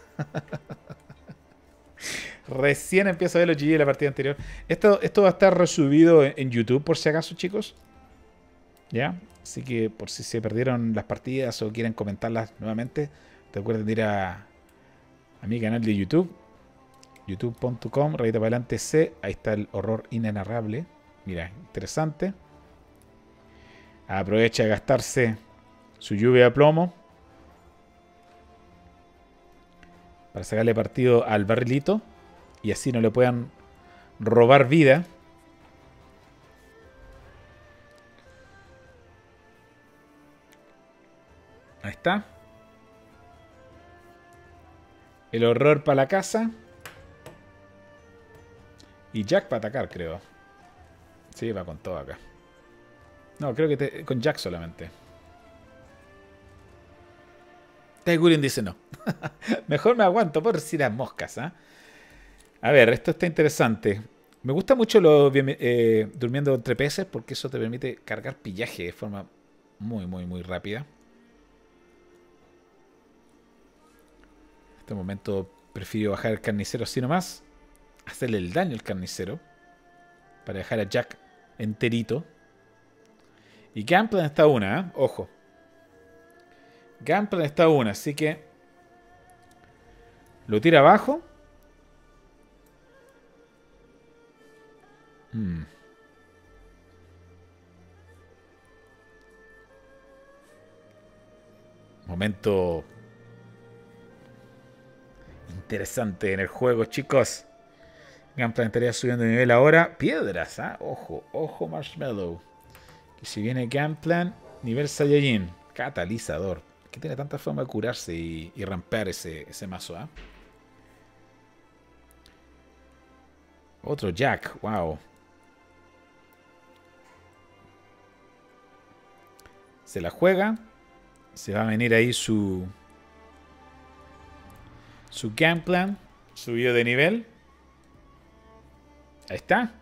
Recién empiezo a ver los G G de la partida anterior. Esto, esto va a estar resubido en, en YouTube por si acaso, chicos. ¿Ya? Así que por si se perdieron las partidas o quieren comentarlas nuevamente, recuerden ir a, a mi canal de YouTube. youtube punto com, rayita para adelante C. Ahí está el horror inenarrable. Mira, interesante. Aprovecha de gastarse su lluvia de plomo para sacarle partido al barrilito y así no le puedan robar vida. Ahí está. El horror para la casa. Y Jack para atacar, creo. Sí, va con todo acá. No, creo que te, con Jack solamente. Daiguren dice no. Mejor me aguanto por si las moscas, ¿ah? ¿eh? A ver, esto está interesante. Me gusta mucho lo eh, durmiendo entre peces porque eso te permite cargar pillaje de forma muy, muy, muy rápida. En este momento prefiero bajar el carnicero así nomás. Hacerle el daño al carnicero. Para dejar a Jack enterito. Y Gunplan está una, ¿eh? Ojo. Gunplan está una, así que lo tira abajo. Hmm. Momento interesante en el juego, chicos. Gunplan estaría subiendo de nivel ahora. Piedras, ¿ah? ¿eh? Ojo, ojo Marshmallow. Que si viene Gunplan, nivel Saiyajin. Catalizador. Que tiene tanta forma de curarse y, y rampear ese, ese mazo, ¿ah? ¿eh? Otro Jack, wow. Se la juega. Se va a venir ahí su... Su Gunplan. Subido de nivel. Ahí está.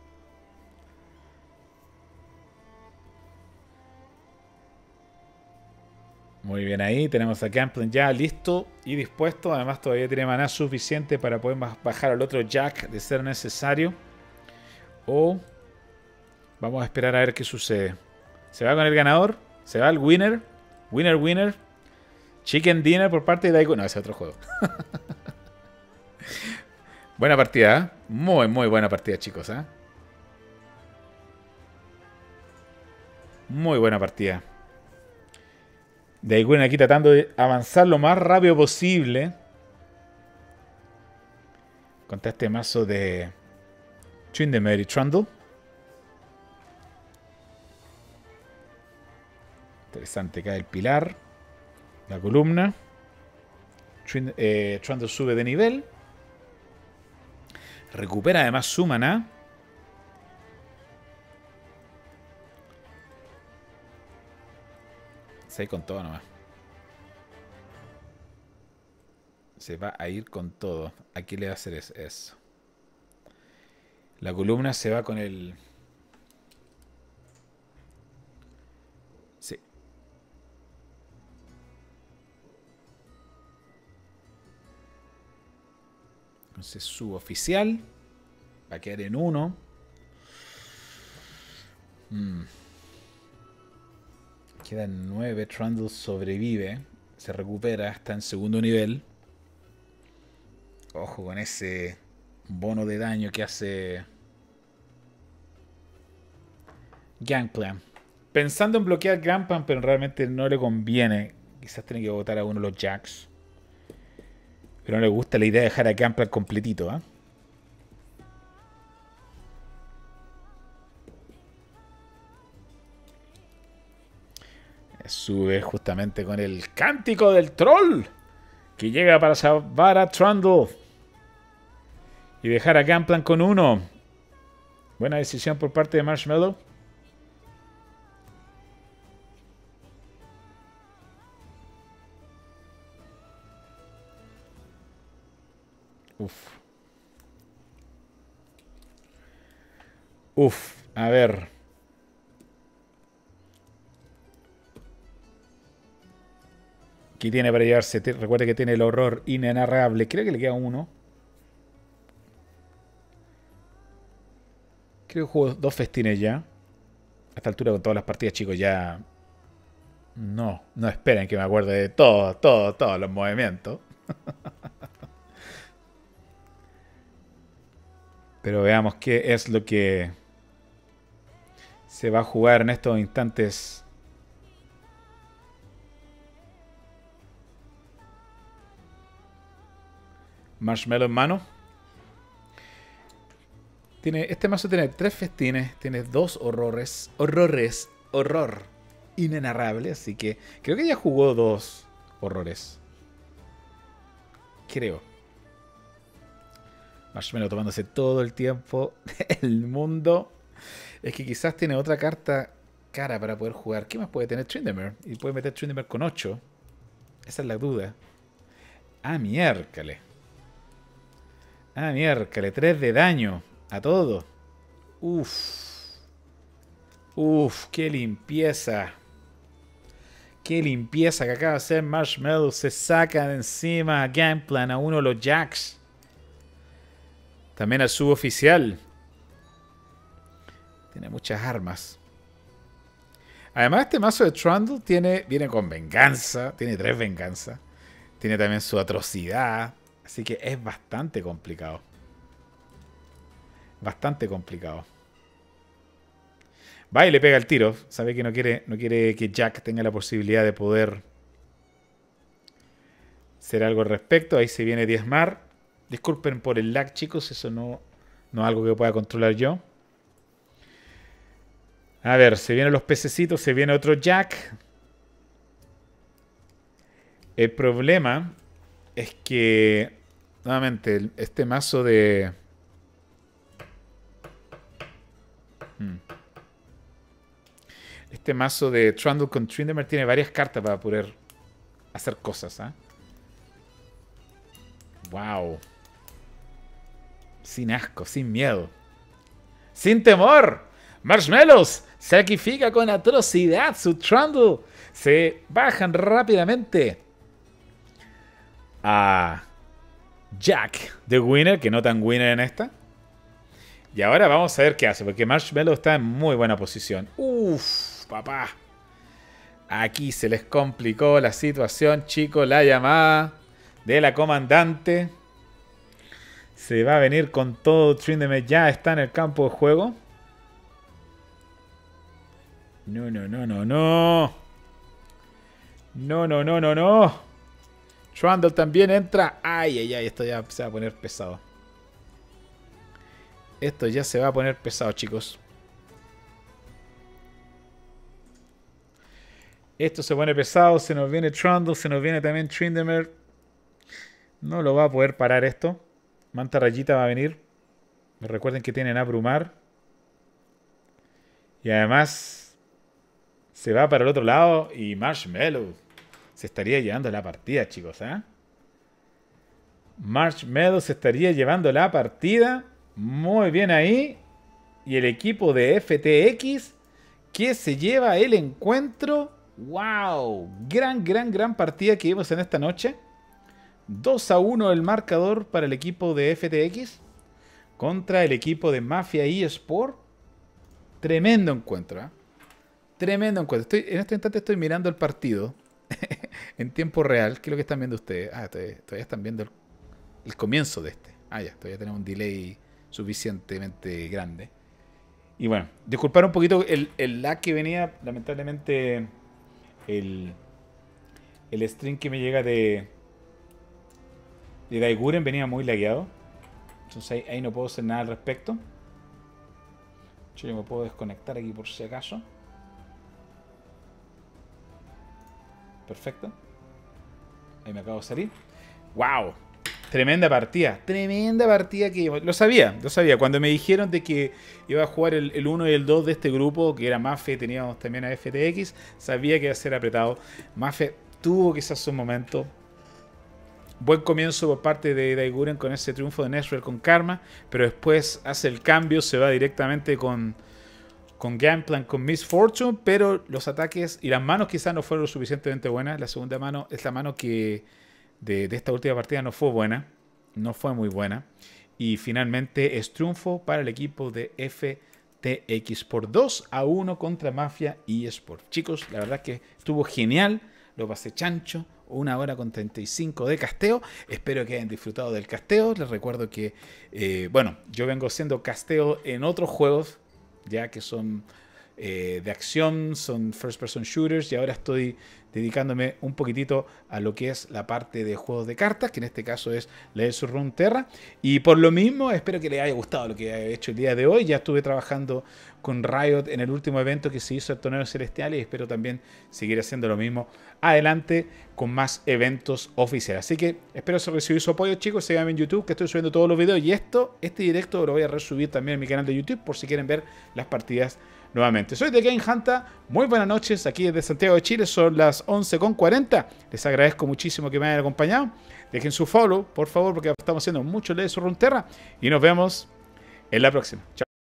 Muy bien ahí. Tenemos a Gunplan ya listo y dispuesto. Además todavía tiene maná suficiente para poder bajar al otro Jack de ser necesario. O vamos a esperar a ver qué sucede. Se va con el ganador. Se va el winner. Winner, winner. Chicken dinner por parte de Daiko. No, ese es otro juego. Buena partida, ¿eh? Muy, muy buena partida, chicos, ¿eh? Muy buena partida. Daiguren aquí tratando de avanzar lo más rápido posible. Contra este mazo de Tryndamere y Trundle. Interesante, cae el pilar. La columna. Trundle, eh, Trundle sube de nivel. Recupera además su maná. Se va con todo nomás. Se va a ir con todo. Aquí le va a hacer eso. La columna se va con el... Sí. Entonces suboficial. Va a quedar en uno. Mm. Quedan nueve. Trundle sobrevive. Se recupera. Está en segundo nivel. Ojo con ese bono de daño que hace Gangplank. Pensando en bloquear Gangplank, pero realmente no le conviene. Quizás tiene que botar a uno de los Jacks. Pero no le gusta la idea de dejar a Gangplank completito, ¿eh? Sube justamente con el cántico del troll, que llega para salvar a Trundle y dejar a Gangplank con uno. Buena decisión por parte de Marshmallow. Uf. Uf, a ver. ¿Qué tiene para llevarse? Recuerde que tiene el horror inenarrable. Creo que le queda uno. Creo que juego dos festines ya. A esta altura con todas las partidas, chicos, ya... No, no esperen que me acuerde de todo, todo, todos los movimientos. Pero veamos qué es lo que se va a jugar en estos instantes. Marshmallow en mano. Tiene, este mazo tiene tres festines, tiene dos horrores, horrores, horror inenarrable, así que creo que ya jugó dos horrores. Creo. Marshmallow tomándose todo el tiempo el mundo. Es que quizás tiene otra carta cara para poder jugar. ¿Qué más puede tener Tryndamere? Y puede meter Tryndamere con ocho. Esa es la duda. Ah, miércale. Ah, miércale. tres de daño. A todo. Uf. Uf, qué limpieza. Qué limpieza que acaba de hacer Marshmallow. Se saca de encima a Gangplank, a uno de los Jacks. También al suboficial. Tiene muchas armas. Además, este mazo de Trundle tiene, viene con venganza. Tiene tres venganzas. Tiene también su atrocidad. Así que es bastante complicado. Bastante complicado. Va y le pega el tiro. Sabe que no quiere, no quiere que Jack tenga la posibilidad de poder hacer algo al respecto. Ahí se viene diezmar. Disculpen por el lag, chicos. Eso no, no es algo que pueda controlar yo. A ver, se vienen los pececitos. Se viene otro Jack. El problema es que, nuevamente, este mazo de... Hmm. Este mazo de Trundle con Tryndamere tiene varias cartas para poder hacer cosas, ¿eh? Wow. Sin asco, sin miedo. ¡Sin temor! Marshmallows sacrifica con atrocidad su Trundle. Se bajan rápidamente a Jack, the winner, que no tan winner en esta. Y ahora vamos a ver qué hace, porque Marshmallow está en muy buena posición. Uff, papá. Aquí se les complicó la situación, chicos. La llamada de la comandante. Se va a venir con todo. Tryndamere ya está en el campo de juego. No, no, no, no, no. No, no, no, no, no. Trundle también entra. Ay, ay, ay. Esto ya se va a poner pesado. Esto ya se va a poner pesado, chicos. Esto se pone pesado. Se nos viene Trundle. Se nos viene también Tryndamere. No lo va a poder parar esto. Manta Rayita va a venir. Recuerden que tienen Abrumar. Y además se va para el otro lado. Y Marshmallow se estaría llevando la partida, chicos, ¿eh? Marshmallow se estaría llevando la partida. Muy bien ahí. Y el equipo de F T X que se lleva el encuentro. ¡Wow! Gran, gran, gran partida que vimos en esta noche. dos a uno el marcador para el equipo de F T X contra el equipo de Mafia eSport. Tremendo encuentro, ¿eh? Tremendo encuentro. Estoy, en este instante estoy mirando el partido en tiempo real. ¿Qué es lo que están viendo ustedes? Ah, todavía, todavía están viendo el, el comienzo de este. Ah, ya, todavía tenemos un delay suficientemente grande. Y bueno, disculpar un poquito el, el lag que venía. Lamentablemente, el, el stream que me llega de, de Daiguren venía muy lagueado. Entonces ahí, ahí no puedo hacer nada al respecto. Yo me puedo desconectar aquí por si acaso. Perfecto. Ahí me acabo de salir. ¡Wow! Tremenda partida. Tremenda partida que... Lo sabía, lo sabía. Cuando me dijeron de que iba a jugar el, el uno y el dos de este grupo, que era Mafe, teníamos también a F T X, sabía que iba a ser apretado. Mafe tuvo quizás su momento. Buen comienzo por parte de Daiguren con ese triunfo de Nesrel con Karma, pero después hace el cambio, se va directamente con... con Gunplan, con Miss Fortune, pero los ataques y las manos quizás no fueron lo suficientemente buenas. La segunda mano es la mano que de, de esta última partida no fue buena, no fue muy buena. Y finalmente es triunfo para el equipo de F T X por dos a uno contra Mafia eSport. Chicos, la verdad es que estuvo genial, lo pasé chancho. Una hora con treinta y cinco de casteo. Espero que hayan disfrutado del casteo. Les recuerdo que, eh, bueno, yo vengo haciendo casteo en otros juegos, ya que son eh, de acción, son first person shooters, y ahora estoy dedicándome un poquitito a lo que es la parte de juegos de cartas, que en este caso es Legends of Runeterra, y por lo mismo espero que les haya gustado lo que he hecho el día de hoy. Ya estuve trabajando con Riot en el último evento que se hizo, el Torneo Celestial, y espero también seguir haciendo lo mismo adelante con más eventos oficiales. Así que espero recibir su apoyo, chicos. Síganme en YouTube, que estoy subiendo todos los videos, y esto, este directo lo voy a resubir también en mi canal de YouTube por si quieren ver las partidas nuevamente. Soy The Game Hunter, muy buenas noches, aquí desde Santiago de Chile, son las once con cuarenta. Les agradezco muchísimo que me hayan acompañado. Dejen su follow, por favor, porque estamos haciendo mucho Legends of Runeterra, y nos vemos en la próxima. Chao.